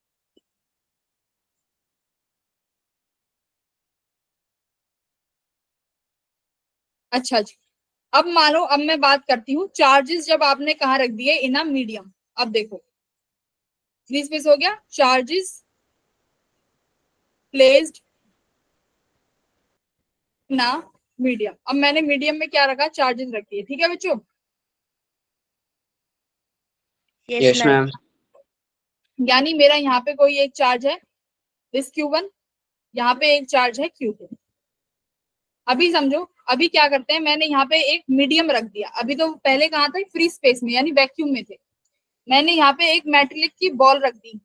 अच्छा जी, अब मानो, अब मैं बात करती हूँ चार्जेस जब आपने कहाँ रख दिए? In a medium. अब देखो फ्री स्पेस हो गया, charges placed in a medium. अब मैंने मीडियम में क्या रखा? चार्जेस रख दिए। ठीक है बच्चों? Yes ma'am. यानी मेरा यहाँ पे कोई एक चार्ज है दिस Q1, यहाँ पे एक चार्ज है Q2। अभी समझो, अभी क्या करते हैं, मैंने यहाँ पे एक मीडियम रख दिया। अभी तो पहले कहाँ था? फ्री स्पेस में, यानी वैक्यूम में थे। मैंने यहाँ पे एक मेटेलिक की बॉल रख दी।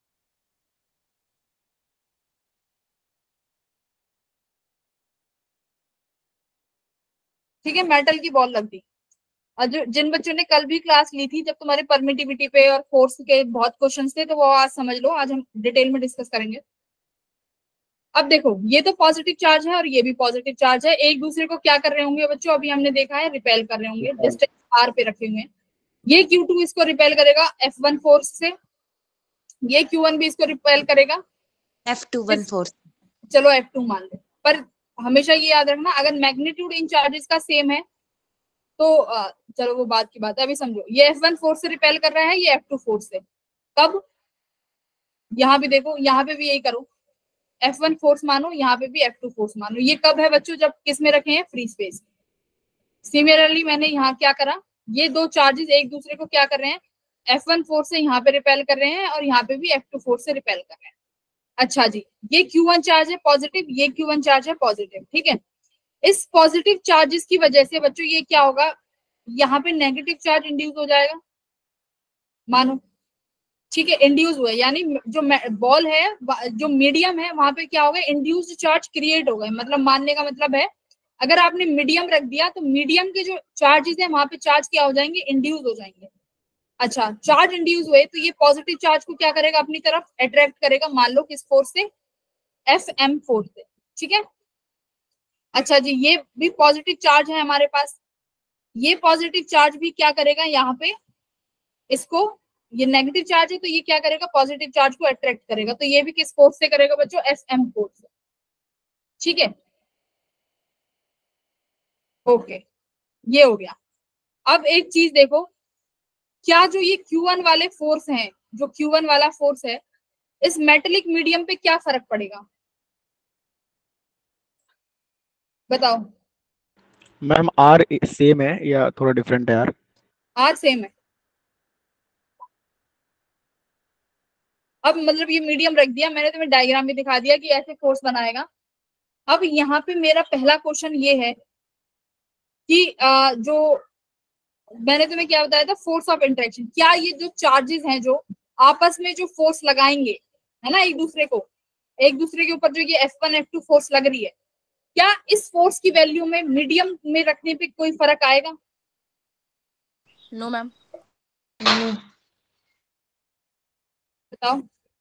ठीक है, मेटल की बॉल रख दी। और जो जिन बच्चों ने कल भी क्लास ली थी, जब तुम्हारे परमिटिविटी पे और फोर्स के बहुत क्वेश्चंस थे, तो वो आज समझ लो, आज हम डिटेल में डिस्कस करेंगे। अब देखो, ये तो पॉजिटिव चार्ज है और ये भी पॉजिटिव चार्ज है, एक दूसरे को क्या कर रहे होंगे बच्चों? अभी हमने देखा है, रिपेल कर रहे होंगे, डिस्टेंस r पे रखे हुए हैं। ये Q2 इसको रिपेल करेगा F1 फोर्स से, ये Q1 भी इसको रिपेल करेगा F21 फोर्स। चलो F2 मान लो, पर हमेशा ये याद रखना, अगर मैग्नीट्यूड इन चार्जेस का सेम है तो चलो वो बात की बात है। अभी समझो, ये F1 फोर्स से रिपेल कर रहा है, ये F2 फोर्स से। कब? यहाँ भी देखो, यहाँ पे भी यही करो, F1 फोर्स मानो, यहाँ पे भी F2 फोर्स मानो। ये कब है बच्चों? जब किस में रखे हैं? Free space. सिमिलरली मैंने यहाँ क्या करा, ये दो चार्जेस एक दूसरे को क्या कर रहे हैं? F1 फोर्स से यहाँ पे रिपेल कर रहे हैं और यहाँ पे भी F2 फोर्स से रिपेल कर रहे हैं। अच्छा जी, ये Q1 चार्ज है पॉजिटिव, ये Q1 चार्ज है पॉजिटिव। ठीक है, इस पॉजिटिव चार्जेस की वजह से बच्चों ये क्या होगा? यहाँ पे नेगेटिव चार्ज इंड्यूस हो जाएगा, मानो। ठीक है, इंड्यूस हुआ, यानी जो बॉल है, जो मीडियम है, वहां पे क्या होगा? इंड्यूस्ड चार्ज क्रिएट हो गए। मतलब मानने का मतलब है, अगर आपने मीडियम रख दिया तो मीडियम के जो चार्जेस है वहां पे चार्ज क्या हो जाएंगे? इंड्यूस हो जाएंगे। अच्छा, चार्ज इंड्यूस हुए तो ये पॉजिटिव चार्ज को क्या करेगा? अपनी तरफ अट्रैक्ट करेगा। मान लो किस फोर्स से? Fm फोर्स से। ठीक है, अच्छा जी, ये भी पॉजिटिव चार्ज है हमारे पास। ये पॉजिटिव चार्ज भी क्या करेगा? यहाँ पे इसको, ये नेगेटिव चार्ज है तो ये क्या करेगा? पॉजिटिव चार्ज को अट्रैक्ट करेगा। तो ये भी किस फोर्स से करेगा बच्चों? Fm फोर्स से। ठीक है, ओके, ये हो गया। अब एक चीज देखो, क्या जो ये Q1 वाले फोर्स हैं, जो Q1 वाला फोर्स है, इस मेटेलिक मीडियम पे क्या फर्क पड़ेगा, बताओ। मैम आर सेम है या थोड़ा डिफरेंट है यार? आर सेम है। अब मतलब ये मीडियम रख दिया मैंने, तुम्हें डायग्राम भी दिखा दिया कि ऐसे फोर्स बनाएगा। अब यहाँ पे मेरा पहला क्वेश्चन ये है कि जो मैंने तुम्हें क्या बताया था, फोर्स ऑफ इंटरेक्शन, क्या ये जो चार्जेस हैं जो आपस में जो फोर्स लगाएंगे, है ना, एक दूसरे को, एक दूसरे के ऊपर जो ये F1 F2 फोर्स लग रही है, क्या इस फोर्स की वैल्यू में मीडियम में रखने पे कोई फर्क आएगा? No ma'am. बताओ।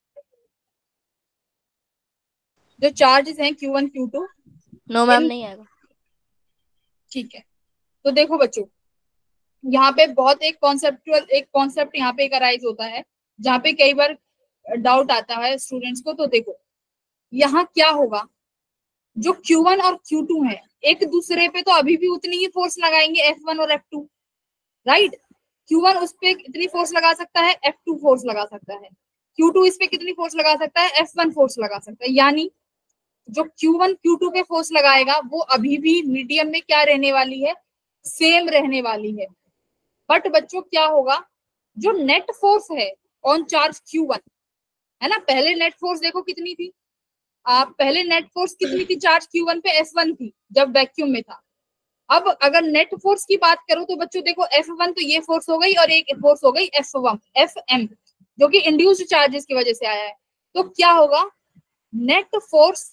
जो चार्जेस हैं Q1 Q2, नो मैम, नहीं आएगा। ठीक है। तो देखो बच्चों, यहाँ पे बहुत एक कॉन्सेप्ट यहाँ पे एक अराइज होता है, जहाँ पे कई बार डाउट आता है स्टूडेंट्स को। तो देखो यहाँ क्या होगा, जो Q1 और Q2 है, एक दूसरे पे तो अभी भी उतनी ही फोर्स लगाएंगे, F1 और F2, राइट। Q1 उस पे कितनी फोर्स लगा सकता है, F2 फोर्स लगा सकता है। Q2 इस पे कितनी फोर्स लगा सकता है, F1 फोर्स लगा सकता है। यानी जो Q1 Q2 पे फोर्स लगाएगा वो अभी भी मीडियम में क्या रहने वाली है, सेम रहने वाली है। बट बच्चों क्या होगा, जो नेट फोर्स है ऑन चार्ज Q1, है ना, पहले नेट फोर्स देखो कितनी थी, आप पहले नेट फोर्स कितनी थी चार्ज Q1 पे, F1 थी जब वैक्यूम में था। अब अगर नेट फोर्स की बात करो तो बच्चों देखो F1 तो ये फोर्स हो गई, और एक फोर्स हो गई FM, जो कि इंड्यूस्ड चार्जेस की वजह से आया है। तो क्या होगा, net force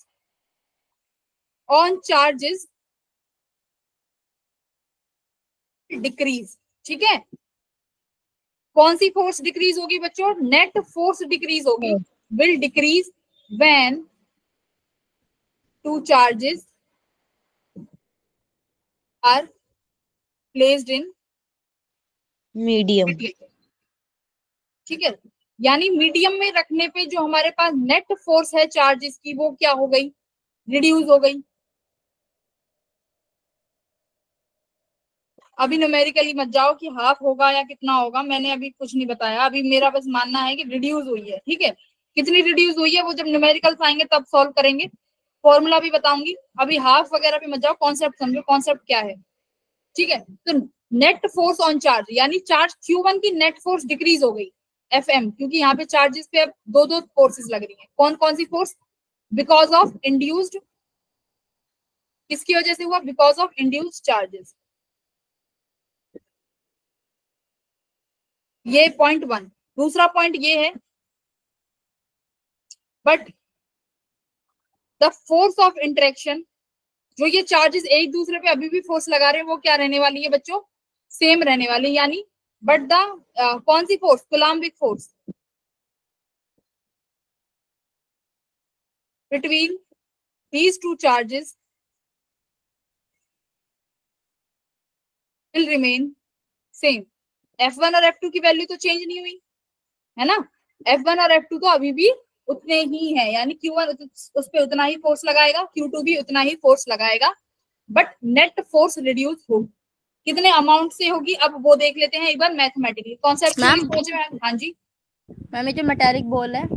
on charges decrease, ठीक है। कौन सी फोर्स डिक्रीज होगी बच्चों, नेट फोर्स डिक्रीज होगी, will decrease when two charges are placed in medium. ठीक है। यानी मीडियम में रखने पे जो हमारे पास नेट फोर्स है चार्जेस की, वो क्या हो गई, रिड्यूस हो गई। अभी न्यूमेरिकली मत जाओ कि हाफ होगा या कितना होगा, मैंने अभी कुछ नहीं बताया, अभी मेरा बस मानना है कि रिड्यूस हुई है, ठीक है। कितनी रिड्यूस हुई है वो जब न्यूमेरिकल्स आएंगे तब सॉल्व करेंगे, फॉर्मूला भी बताऊंगी। अभी हाफ वगैरह पे मत जाओ, कॉन्सेप्ट समझो, कॉन्सेप्ट क्या है, ठीक है। तो नेट फोर्स ऑन चार्ज, यानी चार्ज Q1 की नेट फोर्स डिक्रीज हो गई, FM, क्योंकि यहाँ पे चार्जेस पे अब दो दो फोर्सेस लग रही हैं। कौन कौन सी फोर्स, बिकॉज ऑफ इंड्यूस्ड, किसकी वजह से हुआ, बिकॉज ऑफ इंड्यूस्ड चार्जेस। ये पॉइंट 1। दूसरा पॉइंट ये है, but the force of interaction, जो ये चार्जेस एक दूसरे पे अभी भी फोर्स लगा रहे हैं, वो क्या रहने वाली है बच्चों, सेम रहने वाली। यानी बट द कौन सी force, coulombic force between these two charges will remain same। F1 और F2 की वैल्यू तो चेंज नहीं हुई, है ना। F1 और F2 तो अभी भी उतने ही है, यानी Q1 उस पे उतना ही फोर्स लगाएगा, Q2 भी उतना ही फोर्स लगाएगा, बट नेट फोर्स रिड्यूस होगी। कितने अमाउंट से होगी, अब वो देख लेते हैं एक बार मैथमेटिकली, कॉन्सेप्चुअली सोच में। हाँ जी मैम, ये जो मेटालिक बॉल है,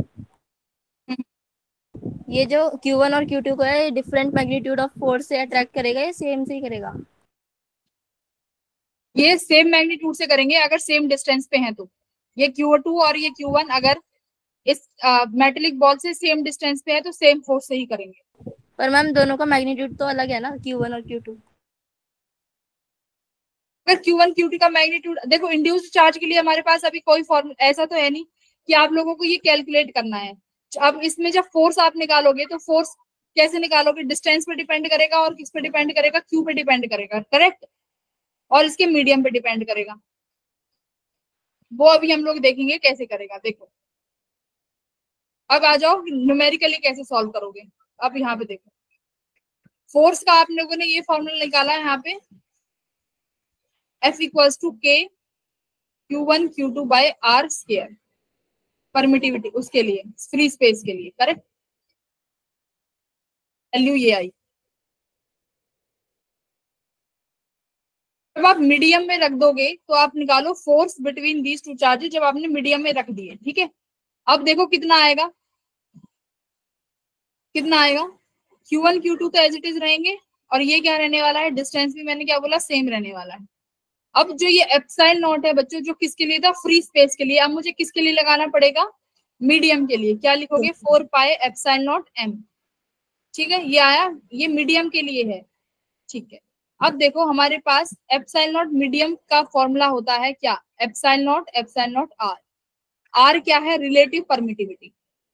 ये जो Q1 और Q2 को है, डिफरेंट मैग्नीट्यूड ऑफ फोर्स से अट्रैक्ट करेगा या सेम से ही करेगा? ये सेम मैग्नीट्यूड से करेंगे अगर सेम डिस्टेंस पे हैं तो। ये Q2 और ये Q1 अगर इस मेटेलिक बॉल से सेम डिस्टेंस पे है तो सेम फोर्स से ही करेंगे। पर मैम दोनों का मैग्नीट्यूड तो अलग है ना, Q1 और Q2। अगर Q1 Q2 का मैग्नीट्यूड देखो, इंड्यूस्ड चार्ज के लिए हमारे पास अभी कोई फॉर्मूला ऐसा तो है नहीं कि आप लोगों को ये कैलकुलेट करना है। अब इसमें जब फोर्स आप निकालोगे तो फोर्स कैसे निकालोगे, डिस्टेंस पे डिपेंड करेगा, और किस पे डिपेंड करेगा, Q पे डिपेंड करेगा, करेक्ट, और इसके मीडियम पे डिपेंड करेगा। वो अभी हम लोग देखेंगे कैसे करेगा। देखो अब आ जाओ न्यूमेरिकली कैसे सॉल्व करोगे। अब यहाँ पे देखो, फोर्स का आप लोगों ने ये फॉर्मूला निकाला है यहाँ पे, F equals to K Q1 Q2 by R square, permittivity उसके लिए, फ्री स्पेस के लिए, करेक्ट, वैल्यू ये आई। जब आप मीडियम में रख दोगे तो आप निकालो force between these two charges, जब आपने मीडियम में रख दिए, ठीक है। अब देखो कितना आएगा, कितना आएगा, Q1 Q2 तो एज इट इज रहेंगे, और ये क्या रहने वाला है, डिस्टेंस भी मैंने क्या बोला, सेम रहने वाला है। अब जो ये एप्सिलॉन नॉट है बच्चों, जो किसके लिए था, फ्री स्पेस के लिए, अब मुझे किसके लिए लगाना पड़ेगा, मीडियम के लिए। क्या लिखोगे, 4 पाई एप्सिलॉन नॉट m, ठीक है, ये आया, ये मीडियम के लिए है, ठीक है। अब देखो हमारे पास एप्सिलॉन नॉट मीडियम का फॉर्मूला होता है क्या, एप्सिलॉन नॉट r। r क्या है, रिलेटिव परमिटिविटी।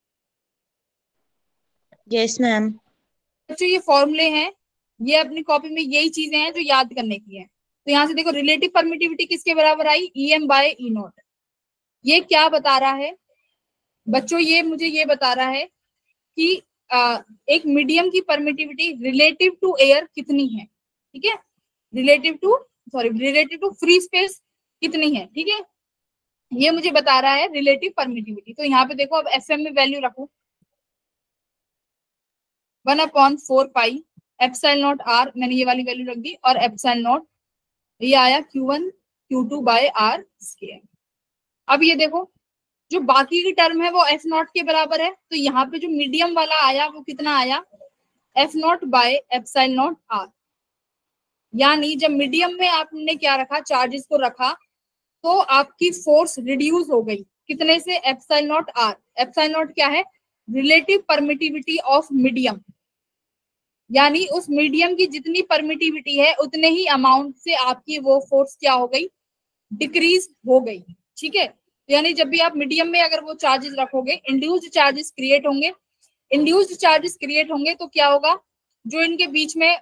Yes ma'am. बच्चों ये फॉर्मूले हैं, ये अपनी कॉपी में यही चीजें हैं जो याद करने की है। तो यहाँ से देखो रिलेटिव परमिटिविटी किसके बराबर आई, em बाय ई नॉट। ये क्या बता रहा है बच्चों, ये मुझे ये बता रहा है कि एक मीडियम की परमिटिविटी रिलेटिव टू एयर कितनी है, ठीक है, रिलेटिव टू फ्री स्पेस कितनी है, ठीक है, ये मुझे बता रहा है रिलेटिव परमिटिविटी। तो यहाँ पे देखो, अब FM में वैल्यू रखो, 1/4 पाई एप्सिलॉन नॉट r, मैंने ये वाली वैल्यू रख दी, और एप्सिलॉन नॉट ये आया Q1 Q2 by r square. अब ये देखो जो बाकी की टर्म है वो F नॉट के बराबर है, तो यहाँ पे जो मीडियम वाला आया वो कितना आया, F naught by epsilon naught r। यानी जब मीडियम में आपने क्या रखा, चार्जेस को रखा, तो आपकी फोर्स रिड्यूस हो गई कितने से, epsilon naught r। Epsilon naught क्या है, रिलेटिव परमिटिविटी ऑफ मीडियम, यानी उस मीडियम की जितनी परमिटिविटी है उतने ही अमाउंट से आपकी वो फोर्स क्या हो गई, डिक्रीज हो गई, ठीक है। यानी जब भी आप मीडियम में अगर वो चार्जेस रखोगे, इंड्यूस्ड चार्जेस क्रिएट होंगे, इंड्यूस्ड चार्जेस क्रिएट होंगे तो क्या होगा, जो इनके बीच में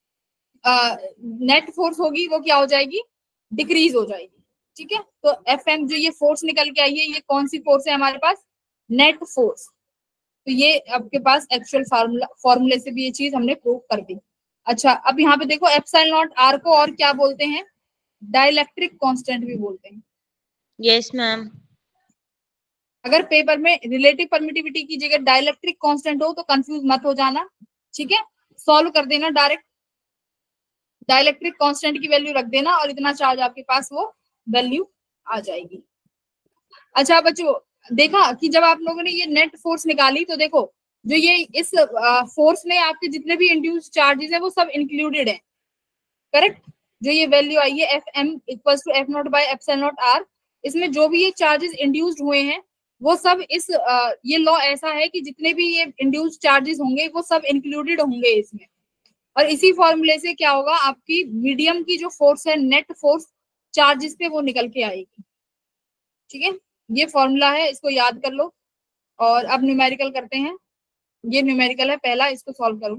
नेट फोर्स होगी वो क्या हो जाएगी, डिक्रीज हो जाएगी, ठीक है। तो FM जो ये फोर्स निकल के आई है, ये कौन सी फोर्स है हमारे पास, नेट फोर्स। तो ये आपके पास एक्चुअल फॉर्मूले से भी ये चीज हमने प्रूव कर दी। अच्छा, अब यहाँ पे देखो एप्सिलॉन नॉट r को और क्या बोलते हैं, डाइलेक्ट्रिक कांस्टेंट भी बोलते हैं। Yes ma'am. अगर पेपर में रिलेटिव परमिटिविटी की जगह डाइलेक्ट्रिक कांस्टेंट हो तो कंफ्यूज मत हो जाना, ठीक है, सॉल्व कर देना डायरेक्ट, डाइलेक्ट्रिक कांस्टेंट की वैल्यू रख देना और इतना चार्ज आपके पास वो वैल्यू आ जाएगी। अच्छा बच्चों, देखा कि जब आप लोगों ने ये नेट फोर्स निकाली तो देखो जो ये इस फोर्स में आपके जितने भी इंड्यूस चार्जेस है वो सब इंक्लूडेड है, करेक्ट। जो ये वैल्यू आई है FM equal to F naught by epsilon naught r, इसमें जो भी ये चार्जेस इंड्यूस्ड हुए हैं वो सब इस ये लॉ ऐसा है कि जितने भी ये इंड्यूस्ड चार्जेस होंगे वो सब इंक्लूडेड होंगे इसमें। और इसी फॉर्मूले से क्या होगा, आपकी मीडियम की जो फोर्स है, नेट फोर्स चार्जेस पे वो निकल के आएगी, ठीक है। ये फॉर्मूला है, इसको याद कर लो। और अब न्यूमेरिकल करते हैं, ये न्यूमेरिकल है पहला, इसको सॉल्व करूं।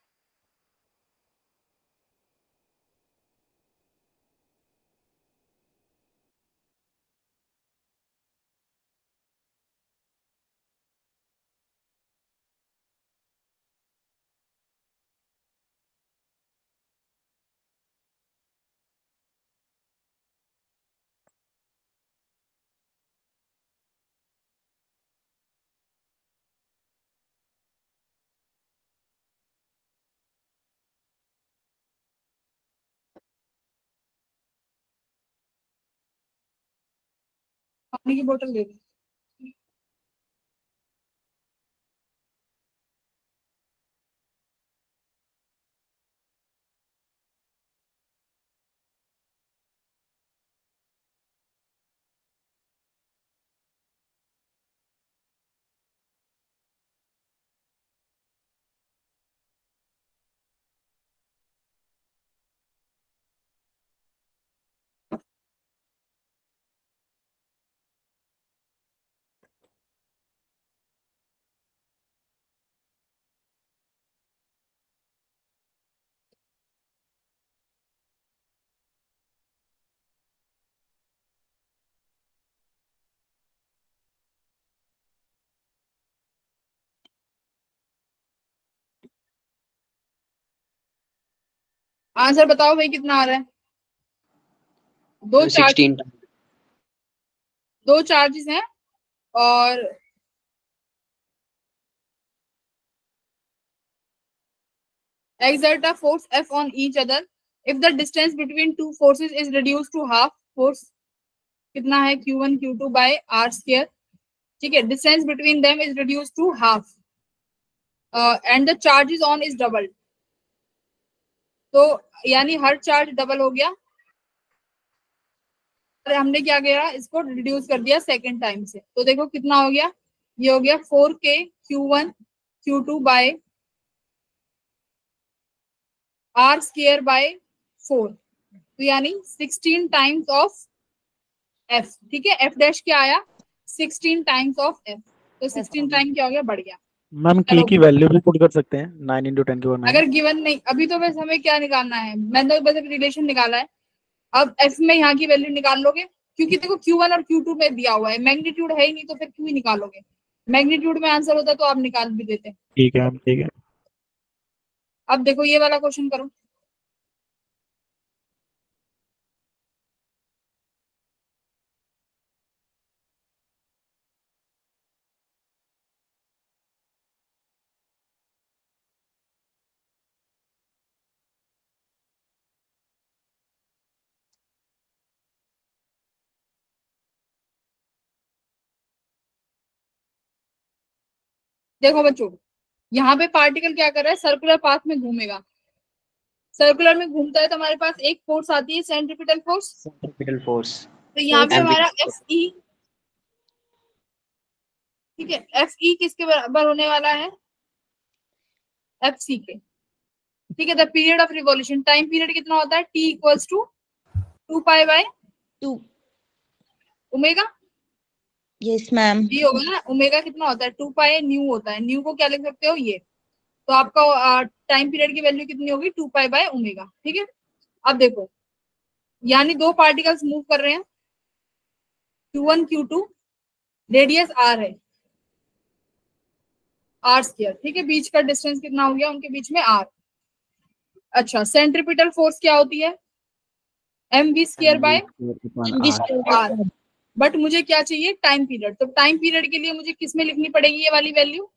पानी की बोतल दे दो। आंसर बताओ भाई कितना आ रहा है। दो चार्ज 16 दो चार्जेस हैं और exert a force F on each other if the distance between two forces is reduce to half, force कितना है Q1 Q2 by R square, ठीक है, distance between them is reduce to half and the charge is on is double, तो यानी हर charge double हो गया, और हमने क्या किया, इसको रिड्यूस कर दिया सेकेंड टाइम से, तो देखो कितना हो गया, ये हो गया 4K Q1 Q2 by R square by 4, तो यानी 16 टाइम्स ऑफ F, ठीक है, F डैश क्या आया 16 टाइम्स ऑफ F, तो 16 टाइम क्या हो गया, बढ़ गया। मैम की वैल्यू भी पुट कर सकते हैं 9 × 10 की पावर 9। अगर गिवन नहीं, अभी तो बस हमें क्या निकालना है, मैंने तो बस रिलेशन निकाला है, अब F में यहाँ की वैल्यू निकाल लोगे, क्योंकि देखो Q1 और Q2 में दिया हुआ है, मैग्नीट्यूड है ही नहीं, तो फिर क्यों ही निकालोगे, मैग्नीट्यूड में आंसर होता तो आप निकाल भी देते। ठीक है मैम, ठीक है। अब देखो ये वाला क्वेश्चन करो, देखो बच्चों, यहाँ पे पार्टिकल क्या कर रहा है, सर्कुलर पाथ में घूमेगा, सर्कुलर में घूमता है तो हमारे पास एक फोर्स आती है सेंट्रीपिटल फोर्स, सेंट्रीपिटल फोर्स, तो यहाँ पे Yes. हमारा Fe, ठीक है, Fe किसके बराबर होने वाला है, Fc के, ठीक है। The period of revolution, time period कितना होता है, T equals to 2π/2 omega, Yes, ma'am. ये होगा ना, ओमेगा कितना होता है 2π न्यू होता है, न्यू को क्या लिख सकते हो ये, तो आपका टाइम पीरियड की वैल्यू कितनी होगी 2π/ω, ठीक है। अब देखो, यानी दो पार्टिकल्स मूव कर रहे हैं, Q1 Q2, रेडियस R है, R स्क्वायर, ठीक है, बीच का डिस्टेंस कितना हो गया उनके बीच में R। अच्छा, सेंट्रीपिटल फोर्स क्या होती है, mv²/r, बट मुझे क्या चाहिए, टाइम पीरियड, तो टाइम पीरियड के लिए मुझे किस में लिखनी पड़ेगी ये वाली वैल्यू,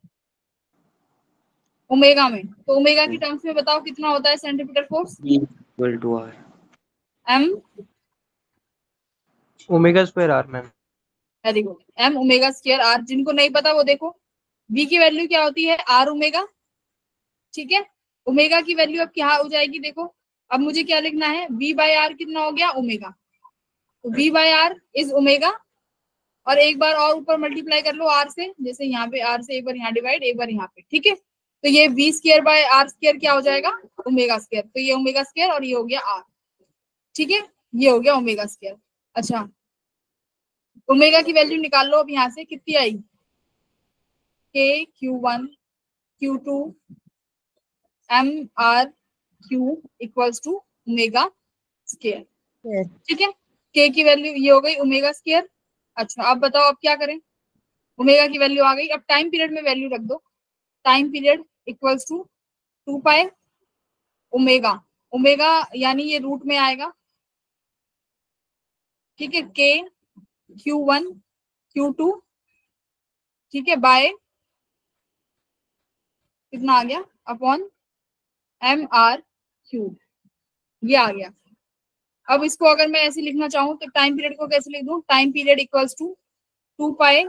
ओमेगा में, तो ओमेगा की टर्म्स में बताओ कितना होता है centripetal force, equal to R, m omega square R ma'am. Very good, m omega square R, जिनको नहीं पता वो देखो, v की वैल्यू क्या होती है R ओमेगा, ठीक है, ओमेगा की वैल्यू अब क्या हो जाएगी, देखो अब मुझे क्या लिखना है, v/r कितना हो गया ओमेगा, तो v/r इज ओमेगा, और एक बार और ऊपर मल्टीप्लाई कर लो R से, जैसे यहाँ पे R से एक बार यहाँ डिवाइड, एक बार यहाँ पे, ठीक है, तो ये v²/r² क्या हो जाएगा, ओमेगा स्क्वायर, तो ये ओमेगा स्क्वायर और ये हो गया R, ठीक है, ये हो गया ओमेगा स्क्वायर। अच्छा, ओमेगा की वैल्यू निकाल लो अब यहाँ से, कितनी आई, K Q1 Q2 mr³ equals to omega square, Yes. ठीक है, K की वैल्यू ये हो गई ओमेगा स्क्वायर। अच्छा, अब बताओ अब क्या करें, ओमेगा की वैल्यू आ गई, अब टाइम पीरियड में वैल्यू रख दो, time period equals to 2π omega, omega यानी ये रूट में आएगा, ठीक है, K Q1 Q2, ठीक है, बाय कितना आ गया, अपॉन mr³, ये आ गया। अब इसको अगर मैं ऐसे लिखना चाहूँ तो टाइम पीरियड को कैसे लिख दूं, time period equals to 2π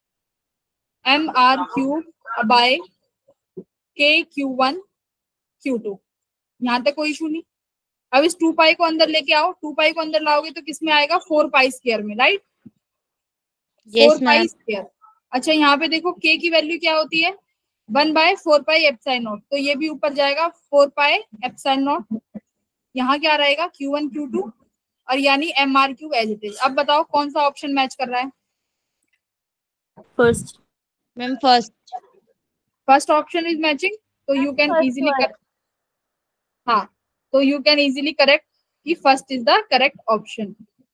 mr³ by K Q1 Q2, यहाँ तक कोई इशू नहीं। अब इस 2π को अंदर लेके आओ, 2π को अंदर लाओगे तो किसमें आएगा, 4π² में, राइट, Yes, ma'am. 4π²। अच्छा, यहाँ पे देखो K की वैल्यू क्या होती है, 1/4πε0, तो ये भी ऊपर जाएगा 4πε0, यहाँ क्या रहेगा Q1 Q2, और यानी mr³ एज इट इज। अब बताओ कौन सा ऑप्शन मैच कर रहा है, first. Ma'am, first. First option is matching, तो you can First easily one. हाँ, तो यू कैन इजीली करेक्ट कि first is the correct option.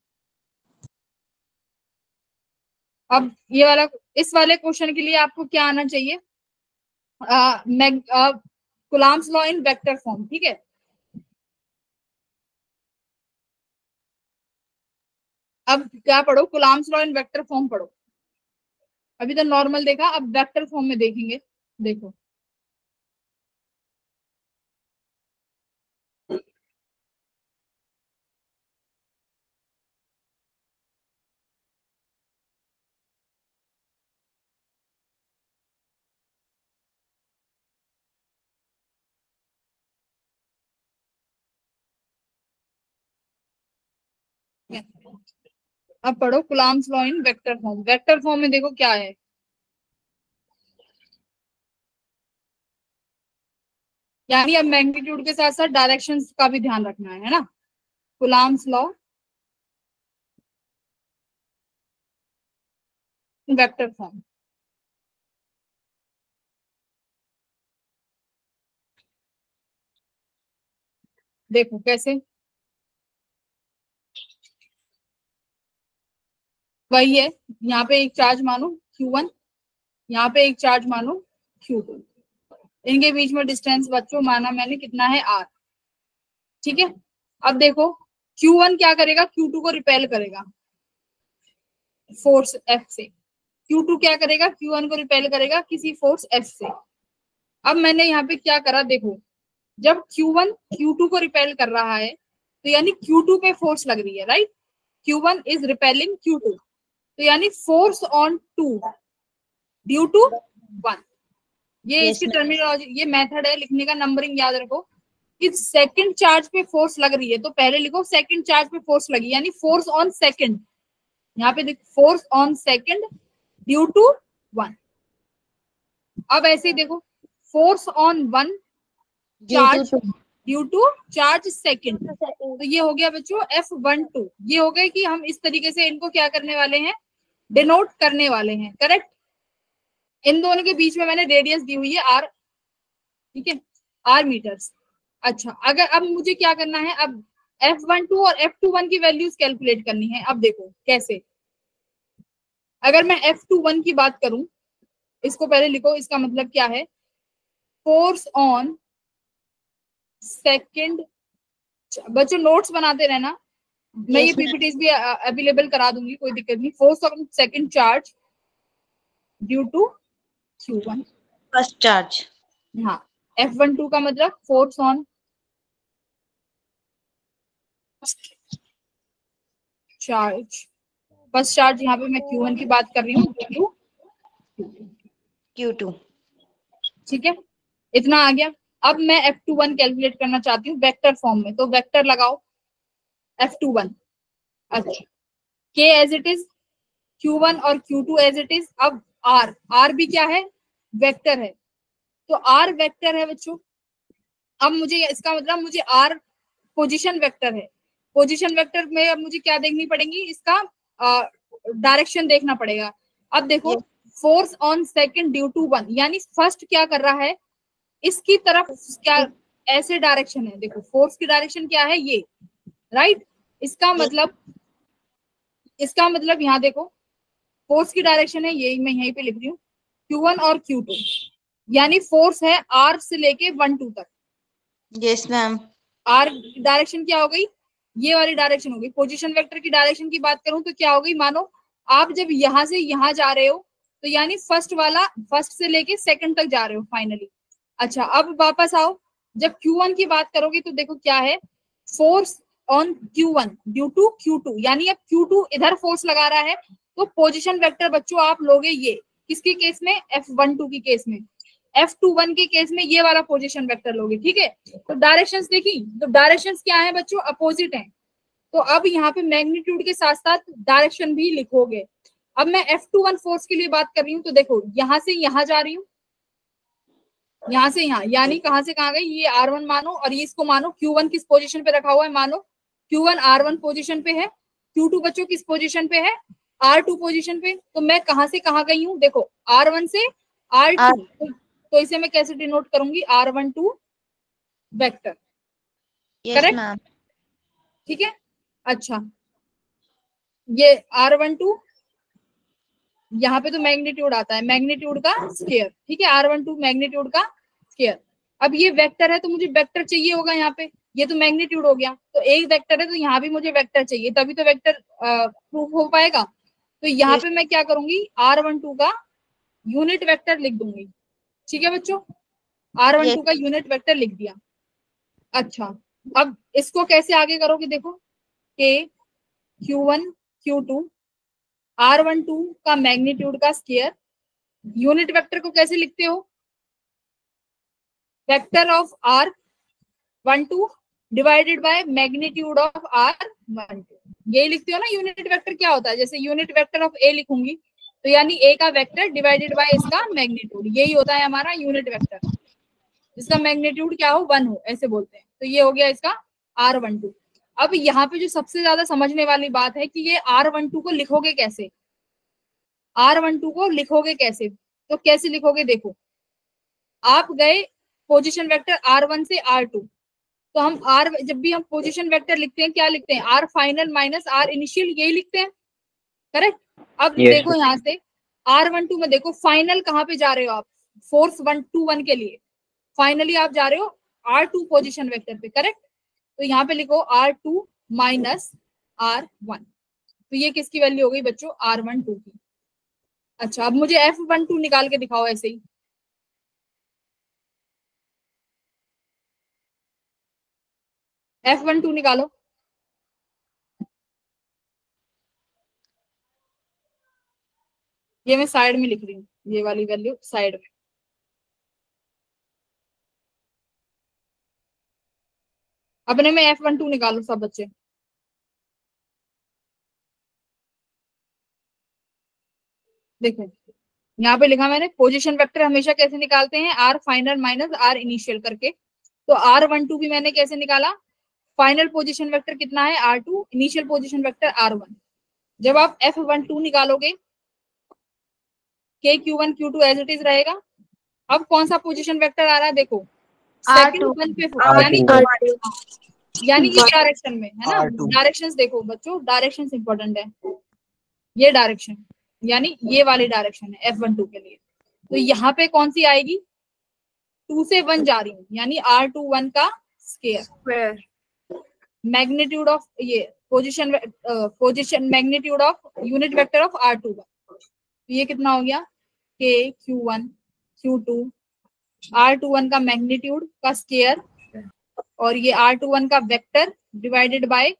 अब ये वाला, इस वाले क्वेश्चन के लिए आपको क्या आना चाहिए, Coulomb's law in vector form, ठीक है। अब क्या पढ़ो, Coulomb's law in vector form पढ़ो, अभी तो नॉर्मल देखा, अब वेक्टर फॉर्म में देखेंगे। देखो अब पढ़ो Coulomb's law in vector form. Vector form में देखो क्या है, यानी अब मैग्नीट्यूड के साथ साथ डायरेक्शंस का भी ध्यान रखना है ना। कुलाम्स लॉ वेक्टर फॉर्म, देखो कैसे, वही है, यहाँ पे एक चार्ज मानो Q1, यहाँ पे एक चार्ज मानो Q2, इनके बीच में डिस्टेंस बच्चों माना मैंने कितना है R, ठीक है। अब देखो Q1 क्या करेगा, Q2 को रिपेल करेगा फोर्स F से, Q2 क्या करेगा, Q1 को रिपेल करेगा किसी फोर्स F से। अब मैंने यहाँ पे क्या करा, देखो जब Q1 Q2 को रिपेल कर रहा है तो यानी Q2 पे फोर्स लग रही है, right. Q1 is repelling Q2, तो यानी फोर्स ऑन 2 ड्यू टू 1। ये Yes, इसकी ma'am. टर्मिनोलॉजी, ये मेथड है लिखने का, नंबरिंग याद रखो कि सेकंड चार्ज पे फोर्स लग रही है तो पहले लिखो सेकंड चार्ज पे फोर्स लगी, यानी फोर्स ऑन सेकंड, यहाँ पे देखो force on second due to 1। अब ऐसे ही देखो force on 1 charge due to charge second, तो ये हो गया बच्चों F12। ये हो गया कि हम इस तरीके से इनको क्या करने वाले हैं, डिनोट करने वाले हैं, करेक्ट। इन दोनों के बीच में मैंने रेडियस दी हुई है R, ठीक है, R मीटर्स। अच्छा, अगर अब मुझे क्या करना है, अब F12 और F21 की वैल्यूज कैलकुलेट करनी है। अब देखो कैसे, अगर मैं F21 की बात करूं, इसको पहले लिखो, इसका मतलब क्या है, फोर्स ऑन सेकंड, बच्चों नोट्स बनाते रहना, मैं ये पीपीटीज भी अवेलेबल करा दूंगी, कोई दिक्कत नहीं। Force on second charge due to Q1, first charge. हाँ, F12 का मतलब force on charge, first charge, यहाँ पे मैं Q1 की बात कर रही हूँ, Q2। ठीक है, इतना आ गया। अब मैं F21 कैलकुलेट करना चाहती हूँ वेक्टर फॉर्म में, तो वेक्टर लगाओ F21, अच्छा, K as it is, Q1 और Q2 एज इट इज। अब R भी क्या है, वेक्टर है, तो R वेक्टर है बच्चों। अब मुझे इसका मतलब मुझे R पोजीशन वेक्टर है, पोजीशन वेक्टर में अब मुझे क्या देखनी पड़ेगी, इसका डायरेक्शन देखना पड़ेगा। अब देखो force on second due to 1, यानी फर्स्ट क्या कर रहा है, इसकी तरफ क्या, ऐसे डायरेक्शन है, देखो फोर्स की डायरेक्शन क्या है, ये, राइट। इसका मतलब यहाँ देखो फोर्स की डायरेक्शन है ये, मैं यहीं पे लिख रही हूँ Q1 और Q2, यानी फोर्स है R से लेके 1-2 तक। Yes ma'am. R डायरेक्शन क्या हो गई, ये वाली डायरेक्शन हो गई। पोजीशन वेक्टर की डायरेक्शन की बात करूं तो क्या हो गई, मानो आप जब यहां से यहां जा रहे हो तो यानी फर्स्ट से लेके सेकंड तक जा रहे हो फाइनली। अच्छा, अब वापस आओ, जब Q1 की बात करोगे तो देखो क्या है, force on Q1 due to Q2, यानी अब Q2 इधर फोर्स लगा रहा है, तो पोजीशन वेक्टर बच्चों आप लोगे ये, किसके केस में, F12 की केस में। F21 के केस में ये वाला पोजीशन वेक्टर लोगे, ठीक है। तो डायरेक्शंस देखी, तो डायरेक्शंस क्या है बच्चों, अपोजिट हैं। तो अब यहाँ पे मैग्नीट्यूड के साथ साथ डायरेक्शन भी लिखोगे। अब मैं F21 फोर्स के लिए बात कर रही हूँ, तो देखो यहाँ से यहाँ जा रही हूँ, यहाँ से यहाँ, यानी कहाँ से कहाँ गई, ये R1 मानो और ये इसको मानो Q1 किस पोजीशन पे रखा हुआ है, मानो Q1 R1 पोजीशन पे है, Q2 बच्चों किस पोजीशन पे है, R2 पोजीशन पे। तो मैं कहाँ से कहाँ गई हूँ, देखो R1 से R2, तो इसे मैं कैसे डिनोट करूंगी, R12 वेक्टर, यस मैम। ठीक है। अच्छा, ये R12, यहाँ पे तो मैग्नीट्यूड आता है, मैग्नीट्यूड का स्क्वायर, ठीक है, R12 मैग्नीट्यूड का स्क्वायर। अब ये वेक्टर है तो मुझे वेक्टर चाहिए होगा यहाँ पे, ये तो मैग्नीट्यूड हो गया, तो एक वेक्टर है तो यहाँ भी मुझे वेक्टर चाहिए, तभी तो वेक्टर प्रूफ हो पाएगा। तो यहाँ पे मैं क्या करूंगी, R12 का यूनिट वेक्टर लिख दूंगी, ठीक है बच्चों, R12 का यूनिट वेक्टर लिख दिया। अच्छा, अब इसको कैसे आगे करोगे, देखो K Q1 Q2 R12 का मैग्नीट्यूड का स्क्वायर, यूनिट वेक्टर को कैसे लिखते हो, vector of R12 divided by magnitude of R12, यही लिखती हो ना यूनिट वेक्टर क्या होता है, जैसे यूनिट वेक्टर ऑफ ए लिखूंगी तो यानी ए का वेक्टर डिवाइडेड बाय इसका मैग्नीट्यूड, यही होता है हमारा यूनिट वेक्टर, जिसका मैग्नीट्यूड क्या हो 1 हो, ऐसे बोलते हैं। तो ये हो गया इसका R12। अब यहाँ पे जो सबसे ज्यादा समझने वाली बात है कि ये R12 को लिखोगे कैसे, R12 को लिखोगे कैसे, तो कैसे लिखोगे देखो, आप गए पोजीशन वेक्टर R1 से R2, तो हम जब भी हम पोजीशन वेक्टर लिखते हैं क्या लिखते हैं, R final minus R initial, यही लिखते हैं, करेक्ट। अब देखो यहाँ से R12 में देखो फाइनल कहाँ पे जा रहे हो आप, फोर्स 1 के लिए फाइनली आप जा रहे हो R2 पोजीशन वेक्टर पे, करेक्ट। तो यहाँ पे लिखो R2 माइनस R1, तो ये किसकी वैल्यू हो गई बच्चों, R12 की। अच्छा अब मुझे F12 निकाल के दिखाओ ऐसे ही, F12 निकालो, ये मैं साइड में लिख रही हूँ, ये वाली वैल्यू साइड में। अपने में F12 निकालो सब बच्चे, देखो यहाँ पे लिखा मैंने पोजीशन वेक्टर हमेशा कैसे निकालते हैं, R final minus R initial करके। तो R12 भी मैंने कैसे निकाला, फाइनल पोजीशन वेक्टर कितना है R2, initial position vector R1। जब आप F12 निकालोगे Q1 Q2 as it is रहेगा। अब कौन सा पोजीशन वेक्टर आ रहा है देखो, सेकंड वन पे, यानी इस डायरेक्शन में है ना, डायरेक्शंस देखो बच्चों, डायरेक्शंस इंपॉर्टेंट है, ये डायरेक्शन यानी ये वाली डायरेक्शन है F12 के लिए। तो यहाँ पे कौन सी आएगी, 2 से 1 जा रही हूँ, यानी R21 का स्क्वायर, मैग्नीट्यूड ऑफ ये position magnitude of unit vector of R21, तो ये कितना हो गया Q1 Q2, R21 का मैग्नीट्यूड का स्क्वायर और ये R21 का वेक्टर डिवाइडेड बाय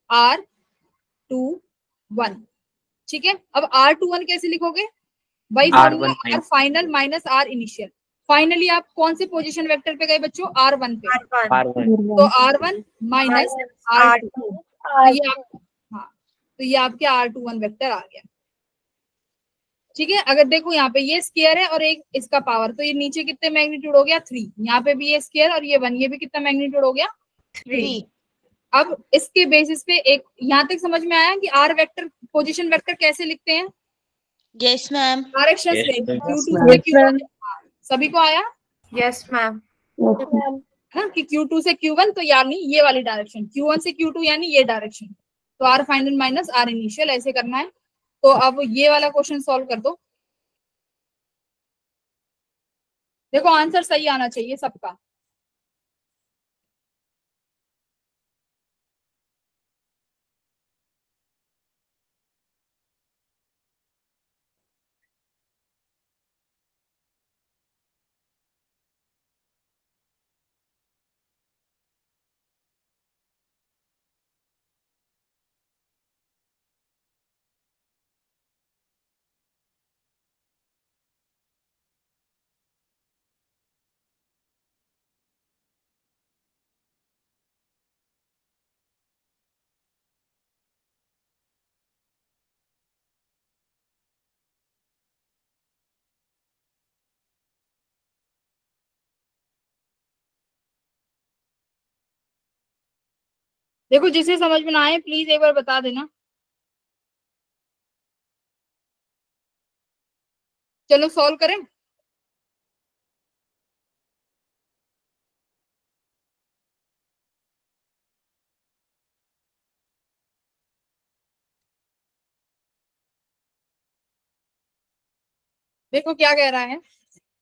R21, ठीक है। अब R21 कैसे लिखोगे, वही formula R final minus R initial. Finally आप कौन से पोजीशन वेक्टर पे गए बच्चों, R1 पे, तो R1 माइनस R2, तो ये आपके R21 वेक्टर आ गया, ठीक है। अगर देखो यहाँ पे ये स्क्वायर है और एक इसका पावर, तो ये नीचे कितने मैग्नीट्यूड हो गया 3, यहाँ पे भी ये स्क्वायर और ये 1, ये भी कितना मैग्नीट्यूड हो गया 3। अब इसके बेसिस पे एक यहाँ तक समझ में आया कि R वेक्टर पोजीशन वेक्टर कैसे लिखते हैं, यस मैम, डायरेक्शन से सभी को आया, यस मैम, कि Q2 से Q1 तो यानी ये वाली डायरेक्शन, Q1 से Q2 यानी ये डायरेक्शन, तो R final minus R initial ऐसे करना है। तो अब ये वाला क्वेश्चन सॉल्व कर दो, देखो आंसर सही आना चाहिए सबका। देखो जिसे समझ में ना आए प्लीज एक बार बता देना। चलो सॉल्व करें, देखो क्या कह रहा है,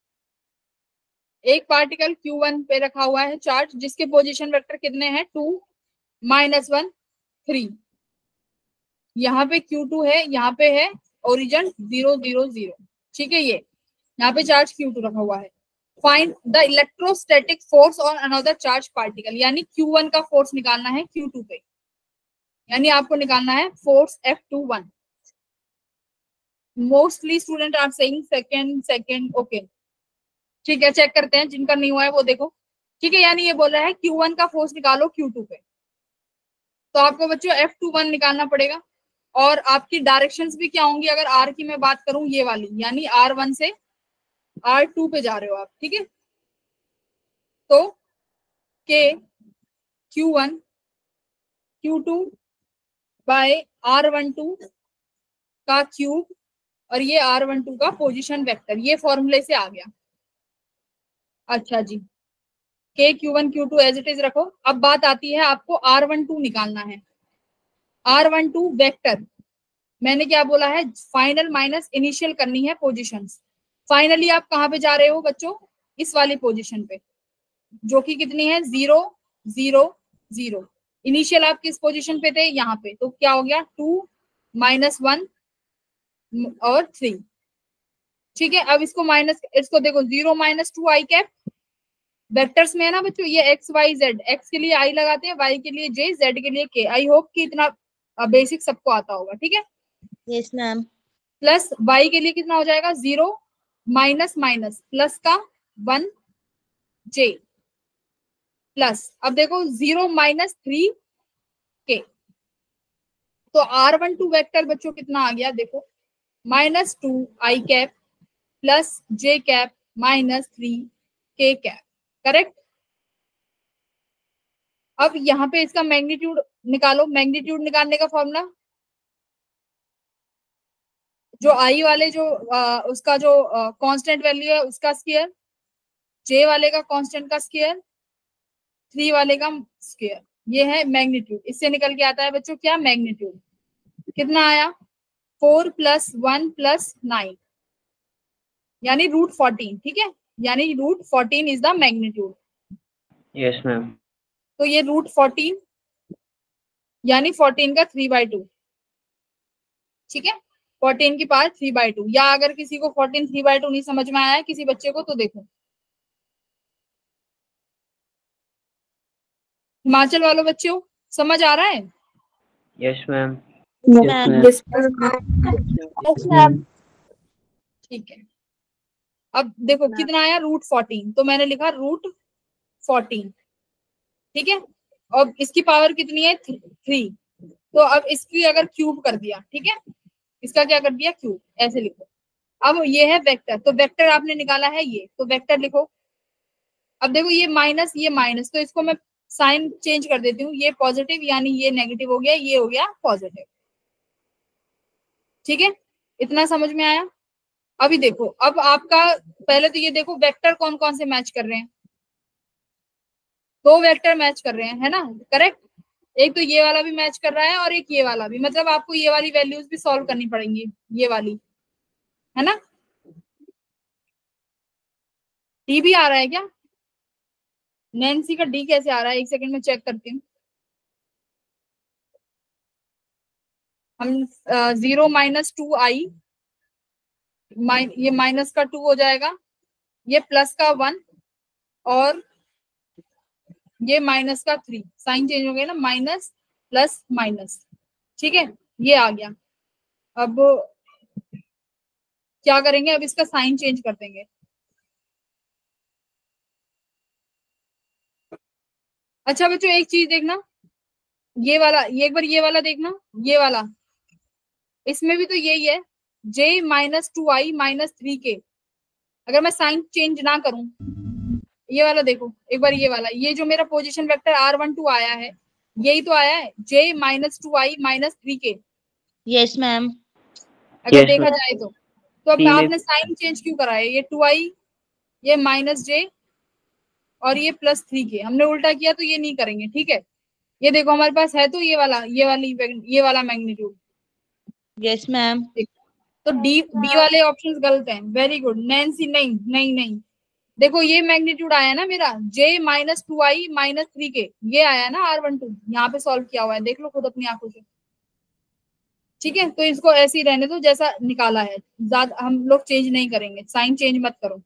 एक पार्टिकल Q1 पे रखा हुआ है चार्ज, जिसके पोजीशन वेक्टर कितने हैं 2 -1 3, यहाँ पे Q2 है, यहाँ पे है ओरिजिन 0 0 0, ठीक है। ये यहाँ पे चार्ज Q2 रखा हुआ है। Find the electrostatic force on another charge particle, यानी Q1 का फोर्स निकालना है Q2 पे, यानी आपको निकालना है force F21। Mostly student are saying second okay, ठीक है। चेक करते हैं जिनका नहीं हुआ है वो देखो, ठीक है। यानी ये बोल रहा है Q1 का फोर्स निकालो Q2 पे, तो आपको बच्चों F21 निकालना पड़ेगा। और आपकी डायरेक्शंस भी क्या होंगी, अगर R की मैं बात करूं ये वाली, यानी R1 से R2 पे जा रहे हो आप, ठीक है। तो K Q1 Q2 bye R12 का क्यूब और ये R12 का पोजीशन वेक्टर, ये फॉर्मूले से आ गया। अच्छा जी, K Q1 Q2 as it is रखो। अब बात आती है आपको R12 निकालना है। R12 वेक्टर मैंने क्या बोला है, फाइनल माइनस इनिशियल करनी है पोजीशंस। फाइनली आप कहाँ पे जा रहे हो बच्चों, इस वाली पोजीशन पे, जो कि कितनी है 0 0 0। इनिशियल आप किस पोजीशन पे थे, यहाँ पे, तो क्या हो गया 2 -1 और 3। ठीक है, अब इसको माइनस, इसको देखो 0 -2 आई कैप, वेक्टर्स में है ना बच्चों, ये x y z, x के लिए i लगाते हैं, y के लिए j, z के लिए k। आई होप कि इतना बेसिक सबको आता होगा, ठीक है। Yes ma'am. प्लस y के लिए कितना हो जाएगा 0 माइनस माइनस प्लस का 1 j प्लस, अब देखो 0 -3 k। तो R12 वेक्टर बच्चों कितना आ गया, देखो -2 i cap plus j cap -3 k cap, correct. अब यहाँ पे इसका मैग्नीट्यूड निकालो। मैग्नीट्यूड निकालने का फॉर्मूला, जो आई वाले जो उसका जो कांस्टेंट वैल्यू है उसका स्क्वायर, जे वाले का कांस्टेंट का स्क्वायर, 3 वाले का स्क्वायर, ये है मैग्नीट्यूड। इससे निकल के आता है बच्चों क्या, मैग्नीट्यूड कितना आया 4 + 1 + 9 यानी √14, ठीक है, यानी √14 is the magnitude. Yes ma'am. तो ये √14 यानी 14 का 3/2, ठीक है, 14 की पावर 3/2। या अगर किसी को 14 3/2 नहीं समझ में आया है किसी बच्चे को, तो देखो हिमाचल वालों बच्चों समझ आ रहा है। Yes ma'am. Yes ma'am. ठीक है, अब देखो कितना आया √14, तो मैंने लिखा √14, ठीक है। अब इसकी पावर कितनी है 3, तो अब इसकी अगर क्यूब कर दिया, ठीक है, इसका क्या कर दिया क्यूब, ऐसे लिखो। अब ये है वेक्टर, तो वेक्टर आपने निकाला है ये, तो वेक्टर लिखो। अब देखो ये माइनस, तो इसको मैं साइन चेंज कर देती हूँ, ये पॉजिटिव यानी ये नेगेटिव हो गया, ये हो गया पॉजिटिव, ठीक है, इतना समझ में आया। अभी देखो, अब आपका पहले तो ये देखो वेक्टर कौन कौन से मैच कर रहे हैं, 2 वेक्टर मैच कर रहे हैं, है ना, करेक्ट। एक तो ये वाला भी मैच कर रहा है और एक ये वाला भी, मतलब आपको ये वाली वैल्यूज भी सॉल्व करनी पड़ेंगी, ये वाली, है ना। डी भी आ रहा है क्या, नैन्सी का डी कैसे आ रहा है, एक सेकंड में चेक करती हूँ। हम 0 -2 आई, ये माइनस का 2 हो जाएगा, ये प्लस का 1 और ये माइनस का 3, साइन चेंज हो गया ना, माइनस प्लस माइनस, ठीक है, ये आ गया। अब क्या करेंगे, अब इसका साइन चेंज कर देंगे। अच्छा बच्चों एक चीज देखना, ये वाला, ये एक बार ये वाला देखना, ये वाला, इसमें भी तो यही है j -2i -3k। अगर मैं साइन चेंज ना करूं, ये वाला देखो एक बार, ये वाला, ये जो मेरा पोजीशन वेक्टर R12 आया है, यही तो आया है j -2i -3k, yes ma'am. अगर Yes, देखा ma'am. जाए तो अब तीन आपने साइन चेंज क्यों करा है, ये 2i, ये -j और ये +3k, हमने उल्टा किया तो ये नहीं करेंगे, ठीक है। ये देखो हमारे पास है तो ये वाला मैग्नीट्यूड, यस मैम। तो बी वाले ऑप्शंस गलत हैं। वेरी गुड नैन्सी, नहीं नहीं नहीं, देखो ये मैग्नीट्यूड आया ना मेरा j -2i -3k, ये आया ना R12, यहाँ पे सॉल्व किया हुआ है, देख लो खुद अपनी आंखों से, ठीक है। तो इसको ऐसे ही रहने दो जैसा निकाला है, ज्यादा हम लोग चेंज नहीं करेंगे, साइन चेंज मत करो।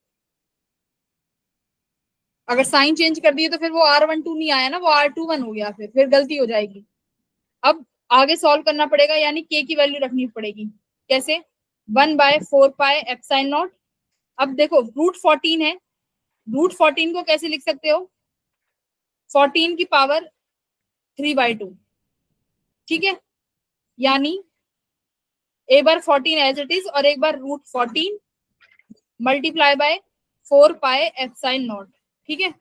अगर साइन चेंज कर दिए तो फिर वो R12 नहीं आया ना, वो R21 हो गया, फिर गलती हो जाएगी। अब आगे सॉल्व करना पड़ेगा, यानी k की वैल्यू रखनी पड़ेगी, कैसे 1/4πε0। अब देखो √14 है, √14 को कैसे लिख सकते हो, 14 की पावर 3/2, ठीक है, यानी एक बार 14 एज इट इज और एक बार √14 multiply by 4 pi epsilon naught. ठीक है,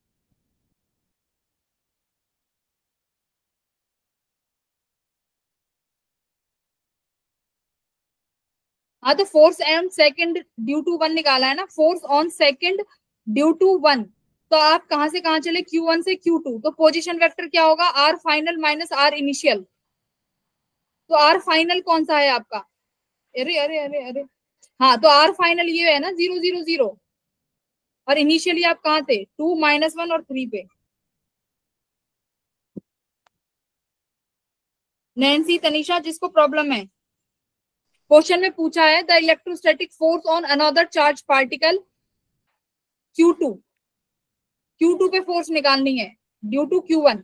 हाँ तो force on second due to 1 निकाला है ना, force on second due to 1, तो आप कहां से कहां चले, Q1 से Q2, तो पोजीशन वेक्टर क्या होगा, R final minus R initial. तो R फाइनल कौन सा है आपका, अरे अरे अरे अरे, हाँ तो R फाइनल ये है ना 0 0 0, और इनिशियली आप कहाँ थे 2 -1 और 3 पे। नैन्सी तनिषा जिसको प्रॉब्लम है, क्वेश्चन में पूछा है the electrostatic force on another charge particle Q2, Q2 पे फोर्स निकालनी है ड्यू टू Q1।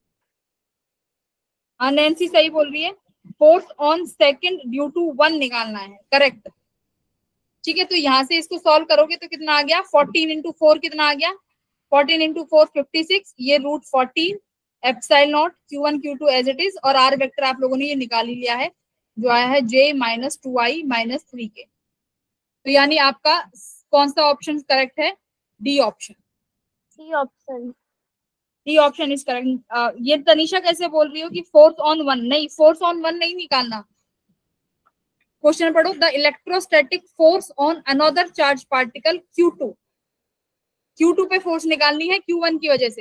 हाँ नैन्सी सही बोल रही है, force on second due to 1 निकालना है, करेक्ट। ठीक है, तो यहां से इसको सॉल्व करोगे तो कितना आ गया, 14 × 4 कितना आ गया, 14 × 4 56, ये √14 epsilon naught Q1 Q2 as it is, और आर वेक्टर आप लोगों ने ये निकाल ही लिया है जो आया है J - 2I - 3K। तो यानी आपका कौन सा ऑप्शन करेक्ट है, D option. C option. D option is correct. ये तनिषा कैसे बोल रही हो कि फोर्स ऑन 1, नहीं फोर्स ऑन 1 नहीं निकालना, क्वेश्चन पढ़ो, the electrostatic force on another charge particle Q2, Q2 पे फोर्स निकालनी है Q1 की वजह से।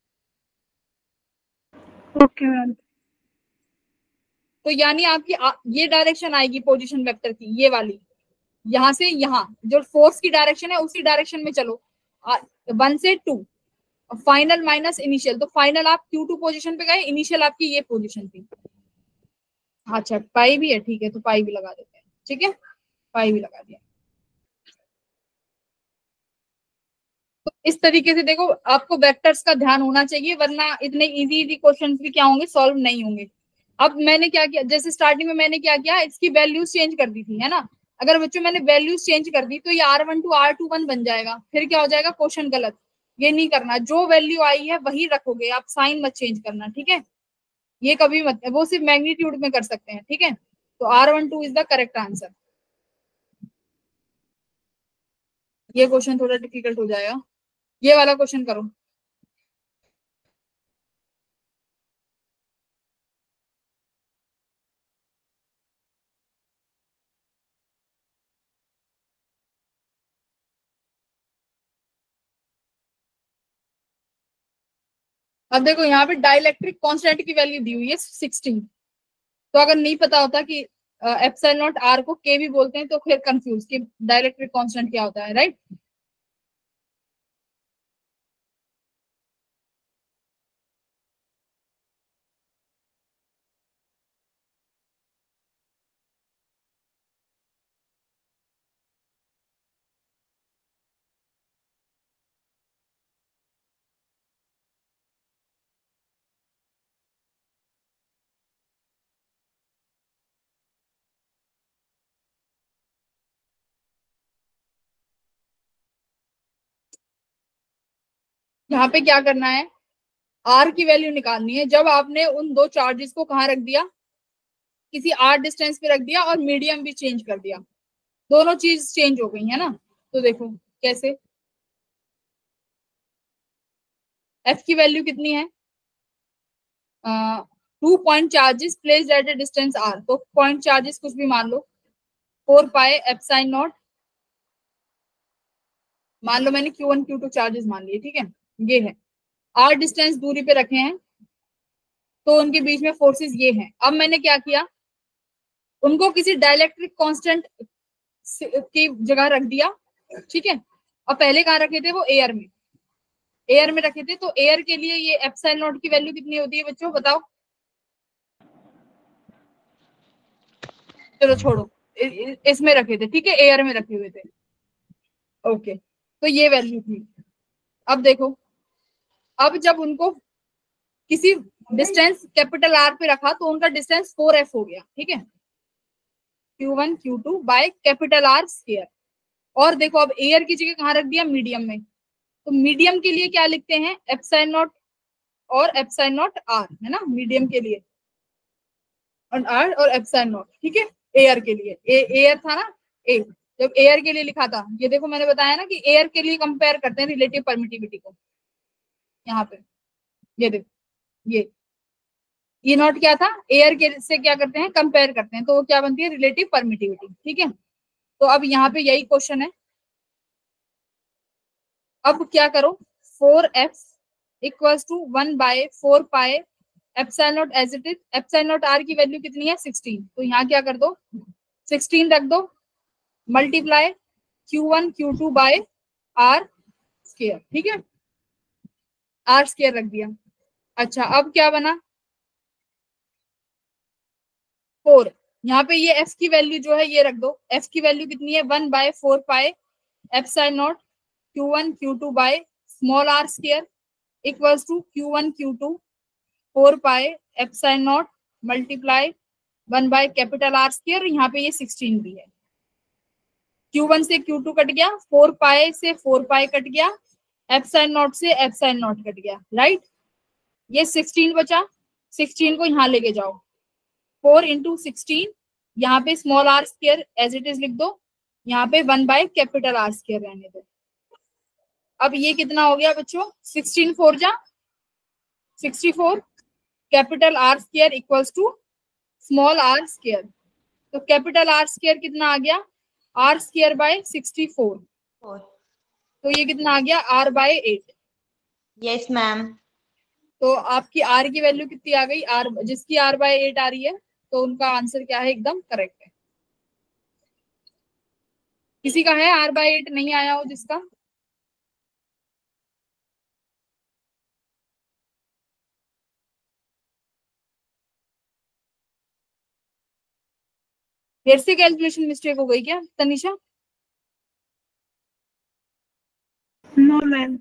Okay ma'am. तो यानी आपकी ये डायरेक्शन आएगी पोजीशन वेक्टर की, ये वाली, यहां से यहाँ जो फोर्स की डायरेक्शन है उसी डायरेक्शन में चलो, 1 से 2, फाइनल माइनस इनिशियल, तो फाइनल आप Q2 पोजीशन पे गए, इनिशियल आपकी ये पोजीशन थी। अच्छा पाई भी है, ठीक है, तो पाई भी लगा देते हैं, ठीक है, पाई भी लगा दिया। तो इस तरीके से देखो, आपको वेक्टर्स का ध्यान होना चाहिए, वरना इतने इजी इजी क्वेश्चंस भी क्या होंगे, सॉल्व नहीं होंगे। अब मैंने क्या किया, जैसे स्टार्टिंग में मैंने क्या किया, इसकी वैल्यूज चेंज कर दी थी, है ना। अगर बच्चों मैंने वैल्यूज चेंज कर दी तो ये R12 R21 बन जाएगा, फिर क्या हो जाएगा, क्वेश्चन गलत। ये नहीं करना, जो वैल्यू आई है वही रखोगे आप, साइन मत चेंज करना, ठीक है, ये कभी मत, वो सिर्फ मैग्नीट्यूड में कर सकते हैं, ठीक है। तो R12 is the correct answer. ये क्वेश्चन थोड़ा डिफिकल्ट हो जाएगा, ये वाला क्वेश्चन करो। अब देखो यहाँ पे डाइलेक्ट्रिक कांस्टेंट की वैल्यू दी हुई है 16, तो अगर नहीं पता होता कि एप्सिलॉन नॉट आर को के भी बोलते हैं तो फिर कंफ्यूज कि डाइलेक्ट्रिक कांस्टेंट क्या होता है, राइट। यहाँ पे क्या करना है, आर की वैल्यू निकालनी है जब आपने उन दो चार्जेस को कहाँ रख दिया, किसी आर डिस्टेंस पे रख दिया और मीडियम भी चेंज कर दिया, दोनों चीज चेंज हो गई है ना। तो देखो कैसे, एफ की वैल्यू कितनी है, 2 point charges placed at a distance R, तो पॉइंट चार्जेस कुछ भी मान लो, 4 पाई एप्सिलॉन नॉट, मान लो मैंने Q1 Q2 चार्जेस मान लिए, ठीक है, ये है, आर डिस्टेंस दूरी पे रखे हैं तो उनके बीच में फोर्सेस ये हैं। अब मैंने क्या किया, उनको किसी डाइलेक्ट्रिक कांस्टेंट की जगह रख दिया, ठीक है, और पहले कहाँ रखे थे, वो एयर में, एयर में रखे थे, तो एयर के लिए ये एप्सिलॉन नॉट की वैल्यू कितनी होती है बच्चों, बताओ। चलो छोड़ो, इसमें रखे थे, ठीक है, एयर में रखे हुए थे, ओके, तो ये वैल्यू थी। अब देखो, अब जब उनको किसी डिस्टेंस कैपिटल आर पे रखा तो उनका डिस्टेंस 4f हो गया, ठीक है, Q1 Q2 bye capital R square. और देखो अब एयर की जगह कहाँ रख दिया, मीडियम में, तो मीडियम के लिए क्या लिखते हैं, एप्सिलॉन नॉट और एप्सिलॉन नॉट आर, है ना, मीडियम के लिए। और आर और एप्सिलॉन नॉट, ठीक है। एयर के लिए एयर था ना, ए जब एयर के लिए लिखा था, ये देखो मैंने बताया ना कि एयर के लिए कंपेयर करते हैं रिलेटिव परमिटिविटी को। यहाँ पे ये देखो, ये नॉट क्या था, एयर के से क्या करते हैं, कंपेयर करते हैं, तो वो क्या बनती है, रिलेटिव परमिटिविटी, ठीक है। तो अब यहाँ पे यही क्वेश्चन है। अब क्या करो, 4f equals to 1/4 pi epsilon naught as it is. Epsilon naught R की वैल्यू कितनी है, 16, तो यहाँ क्या कर दो, 16 रख दो, multiply Q1 Q2 bye are square, ठीक है, आर स्क्वायर रख दिया। अच्छा अब क्या बना, 4, यहाँ पे ये f की वैल्यू जो है ये रख दो, f की वैल्यू कितनी है, 1/4 pi epsilon naught Q1 Q2 by small R square equals to Q1 Q2 4 pi epsilon naught multiply 1 by capital R square, यहाँ पे ये 16 भी है। Q1 से Q2 कट गया, 4 पाए से 4 पाए कट गया, एप्सिलॉन नॉट से एप्सिलॉन नॉट कट गया, राइट। ये 16 बचा, 16 को यहाँ लेके जाओ, 4 इंटू 16, यहाँ पे small R square as it is लिख दो, यहाँ पे 1 बाय कैपिटल आर स्क्वायर रहने दो। अब ये कितना हो गया बच्चों, 16 4 जा 64, capital R square equals to small R square, तो कैपिटल आर स्क्वायर कितना आ गया, आर स्क्वायर बाय 64, तो ये कितना आ गया, आर बाय 8। Yes ma'am. तो आपकी आर की वैल्यू कितनी आ गई, आर, जिसकी आर बाय 8 आ रही है, तो उनका आंसर क्या है, एकदम करेक्ट है। किसी का है आर बाय 8 नहीं आया हो जिसका, फिर से कैलकुलेशन मिस्टेक हो गई क्या तनिषा? No ma'am.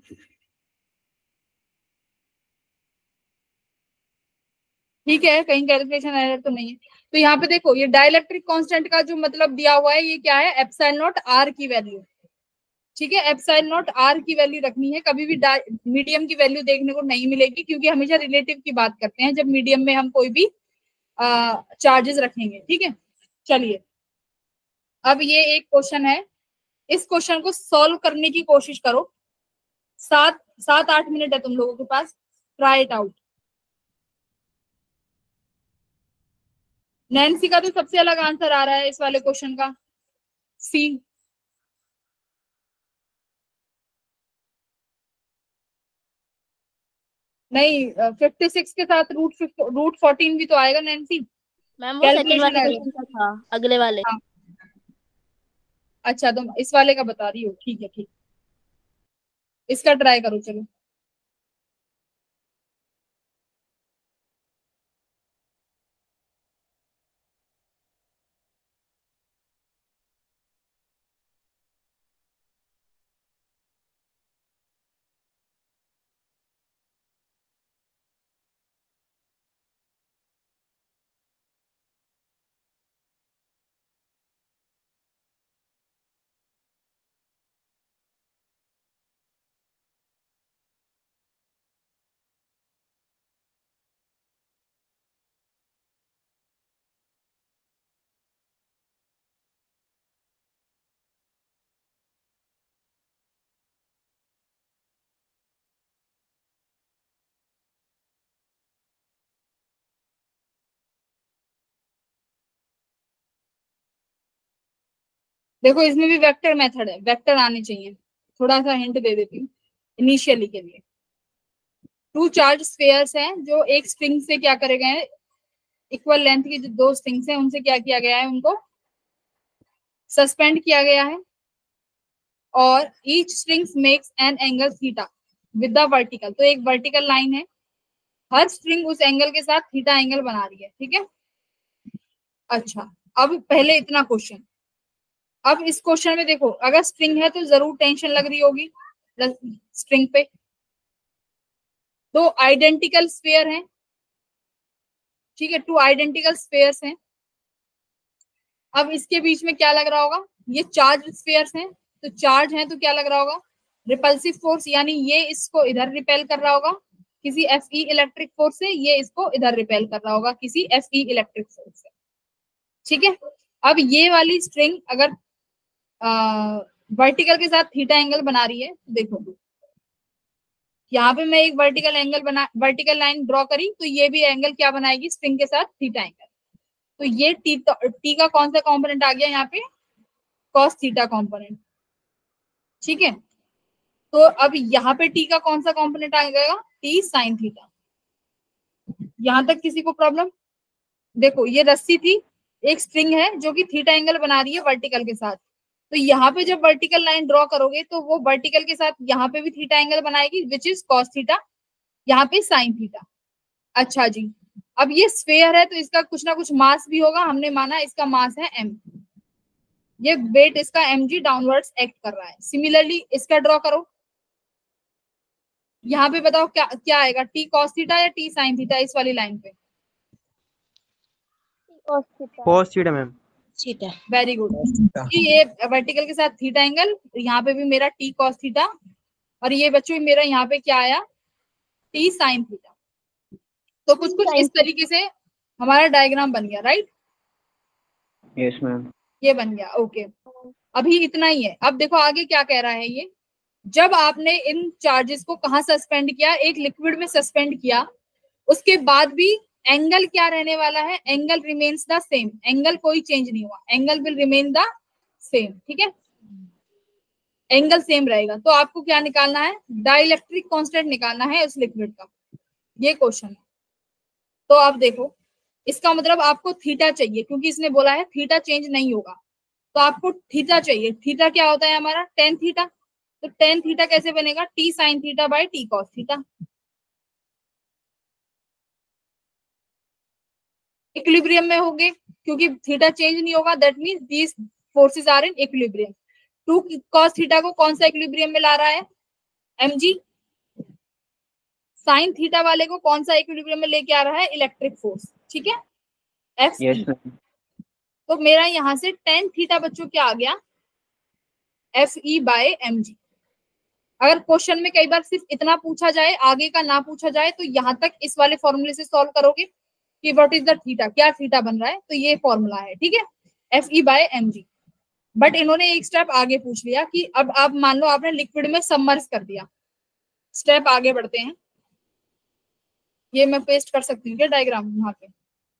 ठीक है, कहीं कैलकुलेशन एरर तो नहीं है। तो यहाँ पे देखो, ये डाइलेक्ट्रिक कांस्टेंट का जो मतलब दिया हुआ है, ये क्या है, एप्सिलॉन नॉट आर की वैल्यू, ठीक है। एप्सिलॉन नॉट आर की वैल्यू रखनी है, कभी भी मीडियम की वैल्यू देखने को नहीं मिलेगी, क्योंकि हमेशा रिलेटिव की बात करते हैं जब मीडियम में हम कोई भी चार्जेस रखेंगे, ठीक है। चलिए अब ये एक क्वेश्चन है, इस क्वेश्चन को सॉल्व करने की कोशिश करो, 7-8 मिनट है तुम लोगों के पास, ट्राई इट आउट। नैन्सी का तो सबसे अलग आंसर आ रहा है इस वाले क्वेश्चन का, सी। नहीं 56 के साथ रूट 14 भी तो आएगा नैन्सी, मैम वो सेकंड वाले कैलकुलेशन क्वेश्चन का था, अगले वाले। हाँ। अच्छा तुम इस वाले का बता रही हो, ठीक है ठीक, इसका ट्राई करो चलो। देखो इसमें भी वेक्टर मेथड है, वेक्टर आने चाहिए, थोड़ा सा हिंट दे देती हूँ इनिशियली के लिए। 2 चार्ज स्फीयर्स हैं जो एक स्ट्रिंग से क्या करे गए हैं, इक्वल लेंथ की जो 2 स्ट्रिंग्स हैं उनसे क्या किया गया है, उनको सस्पेंड किया गया है, और each strings makes an angle theta with the vertical, तो एक वर्टिकल लाइन है, हर स्ट्रिंग उस एंगल के साथ थीटा एंगल बना रही है, ठीक है। अच्छा अब पहले इतना क्वेश्चन, अब इस क्वेश्चन में देखो, अगर स्ट्रिंग है तो जरूर टेंशन लग रही होगी स्ट्रिंग पे, तो आइडेंटिकल स्फीयर हैं, ठीक है, 2 आइडेंटिकल स्फीयर्स हैं। अब इसके बीच में क्या लग रहा होगा, ये चार्ज स्फीयर्स हैं, तो चार्ज है तो क्या लग रहा होगा, रिपल्सिव फोर्स, यानी ये इसको इधर रिपेल कर रहा होगा, किसी Fe इलेक्ट्रिक फोर्स से, ये इसको इधर रिपेल कर रहा होगा किसी Fe इलेक्ट्रिक फोर्स से। ठीक है, अब ये वाली स्ट्रिंग अगर वर्टिकल के साथ थीटा एंगल बना रही है, देखो यहाँ पे मैं एक वर्टिकल लाइन ड्रॉ करी, तो ये भी एंगल क्या बनाएगी, स्ट्रिंग के साथ थीटा एंगल। तो ये टी का कौन सा कंपोनेंट आ गया यहाँ पे, कॉस थीटा कंपोनेंट। ठीक है, तो अब यहाँ पे टी का कौन सा कंपोनेंट आ जाएगा, टी साइन थीटा। यहां तक किसी को प्रॉब्लम? देखो ये रस्सी थी, एक स्ट्रिंग है जो कि थीटा एंगल बना रही है वर्टिकल के साथ, तो यहाँ पे जब वर्टिकल लाइन ड्रॉ करोगे तो वो वर्टिकल के साथ यहाँ पे भी थीटा एंगल बनाएगी, विच इज कॉस थीटा, यहाँ पे साइन थीटा। अच्छा जी, अब ये स्फेयर है तो इसका कुछ ना कुछ मास भी होगा, हमने माना इसका मास है m, ये वेट इसका mg डाउनवर्ड्स एक्ट कर रहा है। सिमिलरली इसका ड्रॉ करो, यहाँ पे बताओ क्या क्या आएगा, टी कॉस थीटा या टी साइन थीटा इस वाली लाइन पे? cos theta ma'am. Theta. Very good, ये वर्टिकल के साथ थीटा एंगल, यहाँ पे भी मेरा टी कॉस थीटा, और ये बच्चों मेरा यहाँ पे क्या आया, टी साइन थीटा। तो कुछ कुछ इस तरीके से हमारा डायग्राम बन गया, राइट? Yes ma'am. ये बन गया, ओके। अभी इतना ही है। अब देखो आगे क्या कह रहा है ये, जब आपने इन चार्जेस को कहाँ सस्पेंड किया, एक लिक्विड में सस्पेंड किया, उसके बाद भी एंगल क्या रहने वाला है, angle remains the same, angle कोई चेंज नहीं हुआ, angle will remain the same. ठीक है, एंगल सेम रहेगा। तो आपको क्या निकालना है, डाइलेक्ट्रिक कांस्टेंट निकालना है उस लिक्विड का, ये क्वेश्चन है। तो आप देखो, इसका मतलब आपको थीटा चाहिए, क्योंकि इसने बोला है थीटा चेंज नहीं होगा, तो आपको थीटा चाहिए। थीटा क्या होता है हमारा, टेन थीटा। तो टेन थीटा कैसे बनेगा, T sine theta by T cos theta. Equilibrium में होंगे, क्योंकि थीटा चेंज नहीं होगा, that means these forces are in equilibrium. Two cos theta को कौन सा इक्विलिब्रियम में ला रहा है, mg। साइन थीटा वाले को कौन सा इक्विलिब्रियम में लेके आ रहा है, इलेक्ट्रिक फोर्स। ठीक है, F। Yes ma'am. तो मेरा यहाँ से टेन थीटा बच्चों क्या आ गया, Fe बाय mg। अगर क्वेश्चन में कई बार सिर्फ इतना पूछा जाए, आगे का ना पूछा जाए, तो यहाँ तक इस वाले फॉर्मूले से सॉल्व करोगे कि व्हाट इज द थीटा, क्या थीटा बन रहा है, तो ये फॉर्मूला है। ठीक है, Fe बाय mg। बट इन्होंने एक स्टेप आगे पूछ लिया कि अब आप मान लो आपने लिक्विड में सबमर्ज कर दिया। स्टेप आगे बढ़ते हैं, ये मैं पेस्ट कर सकती हूँ क्या डायग्राम वहां पे?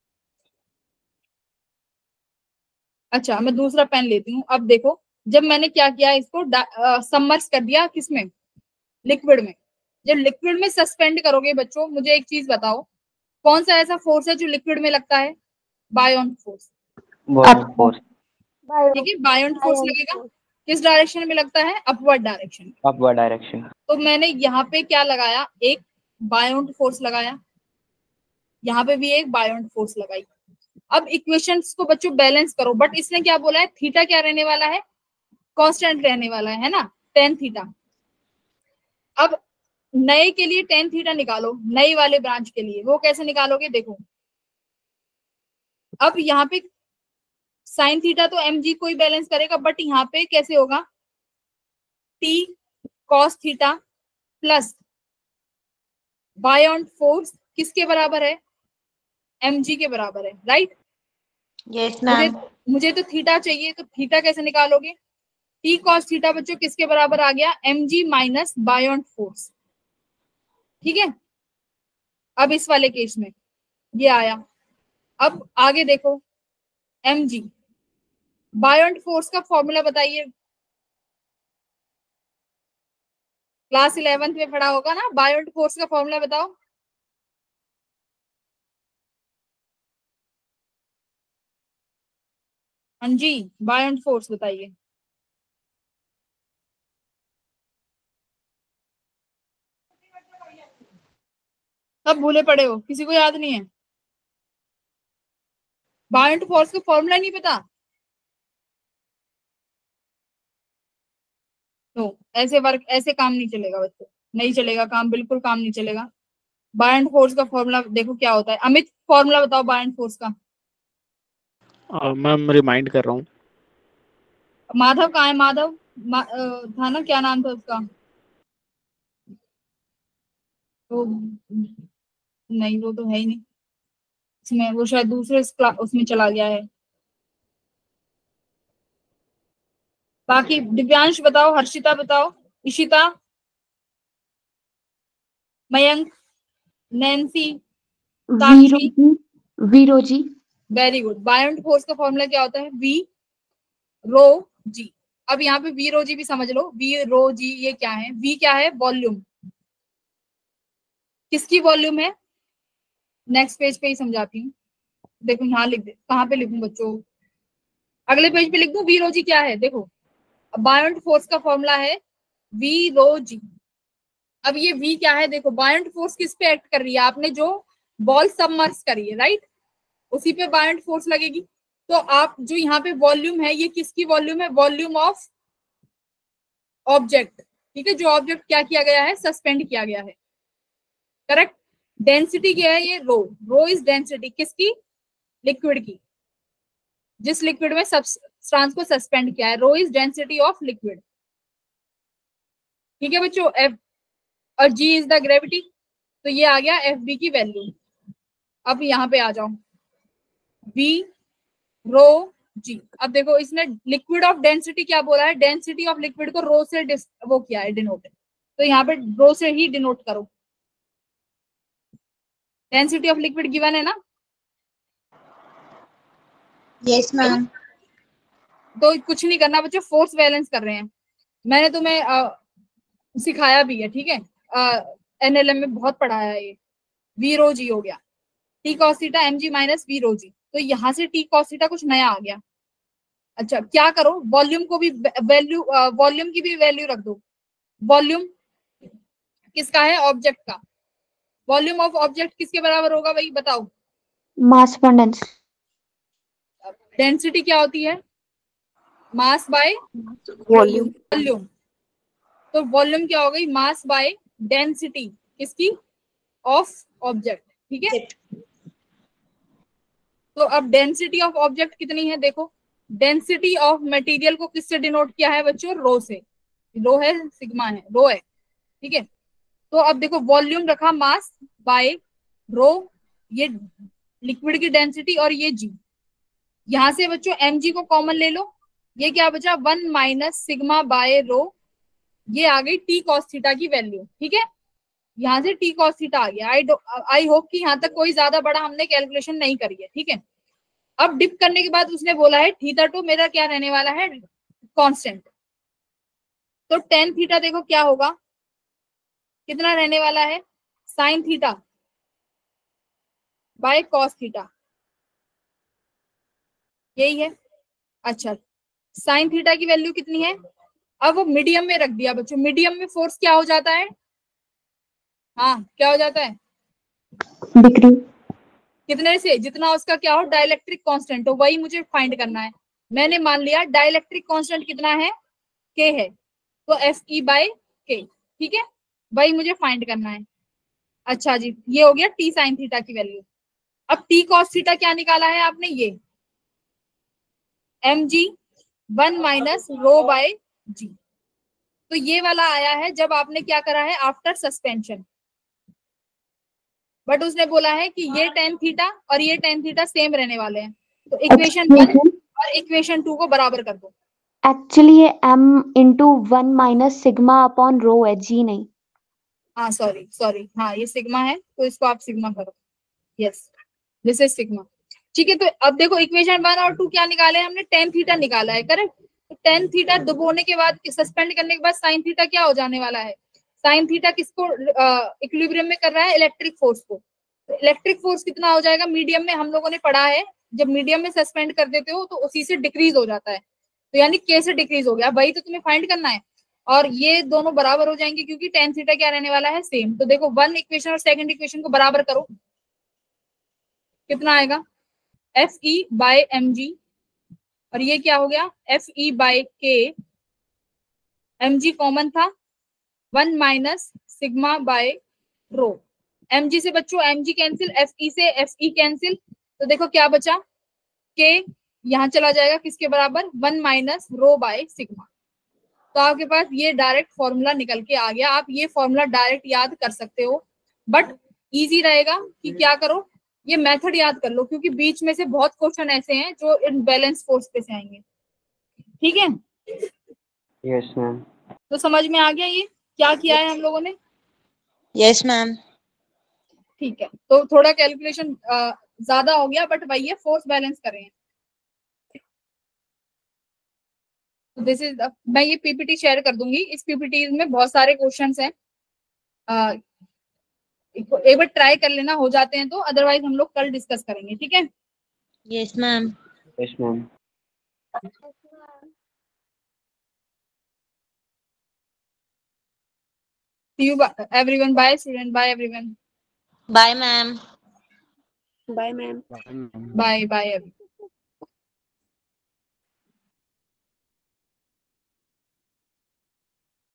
अच्छा, मैं दूसरा पेन लेती हूँ। अब देखो, जब मैंने क्या किया, इसको सबमर्ज कर दिया, किसमें, लिक्विड में। जब लिक्विड में सस्पेंड करोगे बच्चों, मुझे एक चीज बताओ, कौन सा ऐसा फोर्स है जो लिक्विड में लगता है, बायोंट फोर्स। फोर्स। ठीक है, बायोंट फोर्स लगेगा, किस डायरेक्शन में लगता है, अपवर्ड डायरेक्शन में। Upward direction. तो मैंने यहाँ पे क्या लगाया, एक बायोंट फोर्स लगाया, यहाँ पे भी एक बायोंट फोर्स लगाई। अब इक्वेशंस को बच्चों बैलेंस करो, बट इसने क्या बोला है, थीटा क्या रहने वाला है, कांस्टेंट रहने वाला है ना, टेन थीटा। अब नए के लिए टेन थीटा निकालो, नए वाले ब्रांच के लिए, वो कैसे निकालोगे, देखो। अब यहाँ पे साइन थीटा तो mg को ही बैलेंस करेगा, बट यहाँ पे कैसे होगा, t cos theta plus buoyant force किसके बराबर है, mg के बराबर है, राइट? Yes ma'am. मुझे तो थीटा चाहिए, तो थीटा कैसे निकालोगे, t cos थीटा बच्चों किसके बराबर आ गया, mg माइनस बायोंट फोर्स। ठीक है, अब इस वाले केस में ये आया। अब आगे देखो, mg बायोंट फोर्स का फॉर्मूला बताइए, क्लास 11th में पढ़ा होगा ना, बायोंट फोर्स का फॉर्मूला बताओ। हाँ जी, बायोंट फोर्स बताइए। सब भूले पड़े हो, किसी को याद नहीं है, बायोंट फोर्स का फॉर्मूला नहीं पता? तो ऐसे काम नहीं चलेगा बच्चों, नहीं चलेगा काम, बिल्कुल काम नहीं चलेगा। बायोंट फोर्स का फॉर्मूला देखो क्या होता है। अमित, फॉर्मूला बताओ बायोंट फोर्स का। मैम रिमाइंड कर रहा हूँ। माधव कहाँ है, माधव था ना, क्या नाम था उसका, तो नहीं, वो तो है ही नहीं इसमें, वो शायद दूसरे उसमें चला गया है। बाकी दिव्यांश बताओ, हर्षिता बताओ, Ishita, Mayank, Nancy, Sakshi, V rho G. Very good. Buoyant force का फॉर्मूला क्या होता है? V rho G. अब यहाँ पे वी रो जी भी समझ लो, वी रो जी ये क्या है? वी क्या है? वॉल्यूम। किसकी वॉल्यूम है? नेक्स्ट पेज पे ही समझाती हूँ। देखो यहाँ लिख दे, कहाँ पे लिखूं बच्चों? अगले पेज पे लिख दूं वी रो जी क्या है? देखो बायोंट फोर्स का फॉर्मूला है वी रो जी। अब ये वी क्या है? देखो बायोंट फोर्स किस पे एक्ट कर रही है? आपने जो बॉल सबमर्ज करी है, राइट, उसी पे बायोंट फोर्स लगेगी। तो आप जो यहाँ पे वॉल्यूम है, ये किसकी वॉल्यूम है? Volume of object. ठीक है, जो ऑब्जेक्ट क्या किया गया है? सस्पेंड किया गया है। करेक्ट। डेंसिटी क्या है? ये रो। रो इज डेंसिटी किसकी? लिक्विड की। जिस लिक्विड में सब्सटेंस को सस्पेंड किया है, rho is density of liquid. ठीक है बच्चों। एफ और जी इज द ग्रेविटी। तो ये आ गया एफ बी की वैल्यू। अब यहाँ पे आ जाओ, वी रो जी। अब देखो इसने लिक्विड ऑफ डेंसिटी क्या बोला है? डेंसिटी ऑफ लिक्विड को रो से वो किया है डिनोट। तो यहाँ पे रो से ही डिनोट करो। डेंसिटी ऑफ लिक्विड गिवन है ना? Yes ma'am. तो कुछ नहीं करना बच्चों, फोर्स बैलेंस कर रहे हैं। मैंने तुम्हें सिखाया भी है, ठीक है, एनएलएम में बहुत पढ़ाया है ये। वी रो जी हो गया, T cos theta M G minus V rho G. तो यहाँ से टी कॉस थीटा कुछ नया आ गया। अच्छा क्या करो, वॉल्यूम को भी वैल्यू, वॉल्यूम की भी वैल्यू रख दो। वॉल्यूम किसका है? ऑब्जेक्ट का। वॉल्यूम ऑफ ऑब्जेक्ट किसके बराबर होगा भाई बताओ? मास पर डेंसिटी। डेंसिटी क्या होती है? Mass by volume. वॉल्यूम। तो वॉल्यूम क्या हो गई? मास बाय डेंसिटी किसकी? Of object. ठीक है, तो अब डेंसिटी ऑफ ऑब्जेक्ट कितनी है? देखो डेंसिटी ऑफ मटेरियल को किससे डिनोट किया है बच्चों? रो से। रो है, सिग्मा है, रो है। ठीक है, तो अब देखो वॉल्यूम रखा मास बाय रो, ये लिक्विड की डेंसिटी, और ये जी। यहां से बच्चों एम जी को कॉमन ले लो। ये क्या बचा? 1 माइनस सिग्मा बाय रो। ये आ गई टी कॉस थीटा की वैल्यू। ठीक है, यहाँ से टी कॉस थीटा आ गया। आई होप कि यहाँ तक कोई ज्यादा बड़ा हमने कैलकुलेशन नहीं करी है। ठीक है, अब डिप करने के बाद उसने बोला है थीटा टू मेरा क्या रहने वाला है? कांस्टेंट। तो टेन थीटा देखो क्या होगा, कितना रहने वाला है? Sine theta by cos theta, यही है। अच्छा, साइन थीटा की वैल्यू कितनी है? अब वो मीडियम में रख दिया बच्चों। मीडियम में फोर्स क्या हो जाता है? हाँ क्या हो जाता है? डिक्रीज। कितने से? जितना उसका क्या हो? डाइलेक्ट्रिक कांस्टेंट हो, वही मुझे फाइंड करना है। मैंने मान लिया डाइलेक्ट्रिक कांस्टेंट कितना है? के है, तो एफ ई बाय के। ठीक है, वही मुझे फाइंड करना है। अच्छा जी, ये हो गया टी साइन थीटा की वैल्यू। अब टी कॉस थीटा क्या निकाला है आपने? ये M G 1 minus rho by G. तो ये वाला आया है जब आपने क्या करा है? After suspension. बट उसने बोला है कि ये टेन थीटा और ये टेन थीटा सेम रहने वाले हैं, तो इक्वेशन 1 और इक्वेशन 2 को बराबर कर दो। एक्चुअली ये m into 1 minus sigma upon rho है, जी नहीं। हाँ सॉरी, हाँ ये सिग्मा है, तो इसको आप सिग्मा करो। Yes, this is sigma. ठीक है, तो अब देखो इक्वेशन 1 और 2 क्या निकाले हमने? टेन थीटा निकाला है, करेक्ट। तो टेन थीटा दबोने के बाद, सस्पेंड करने के बाद साइन थीटा क्या हो जाने वाला है? साइन थीटा किसको इक्विलिब्रियम में कर रहा है? इलेक्ट्रिक फोर्स को। तो इलेक्ट्रिक फोर्स कितना हो जाएगा? मीडियम में हम लोगों ने पढ़ा है, जब मीडियम में सस्पेंड कर देते हो तो उसी से डिक्रीज हो जाता है। तो यानी के से डिक्रीज हो गया, वही तो तुम्हें फाइंड करना है। और ये दोनों बराबर हो जाएंगे क्योंकि टेन थीटा क्या रहने वाला है? सेम। तो देखो 1 इक्वेशन और सेकंड इक्वेशन को बराबर करो, कितना आएगा? F E by M G, और ये क्या हो गया? F E by K. M G common था, 1 minus sigma by rho. M G से बच्चों M G cancel, F E से एफ ई कैंसिल। तो देखो क्या बचा? के यहाँ चला जाएगा, किसके बराबर? 1 माइनस रो बाय सिग्मा। तो आपके पास ये डायरेक्ट फॉर्मूला निकल के आ गया। आप ये फॉर्मूला डायरेक्ट याद कर सकते हो। बट इजी रहेगा कि क्या करो, ये मेथड याद कर लो, क्योंकि बीच में से बहुत क्वेश्चन ऐसे हैं जो इन बैलेंस फोर्स पे से आएंगे। ठीक है, यस मैम। तो समझ में आ गया ये क्या किया है हम लोगों ने? Yes ma'am. ठीक है, तो थोड़ा कैलकुलेशन ज्यादा हो गया, बट वही है, फोर्स बैलेंस कर रहे हैं। दिस इज, मैं ये पीपीटी शेयर कर दूंगी, इस पीपीटी में बहुत सारे क्वेश्चंस हैं। एक बार ट्राई कर लेना, हो जाते हैं तो, अदरवाइज हम लोग कल डिस्कस करेंगे। ठीक है, yes ma'am. Yes ma'am. see you everyone, bye student, bye everyone, bye ma'am. Bye, ma'am. bye everyone.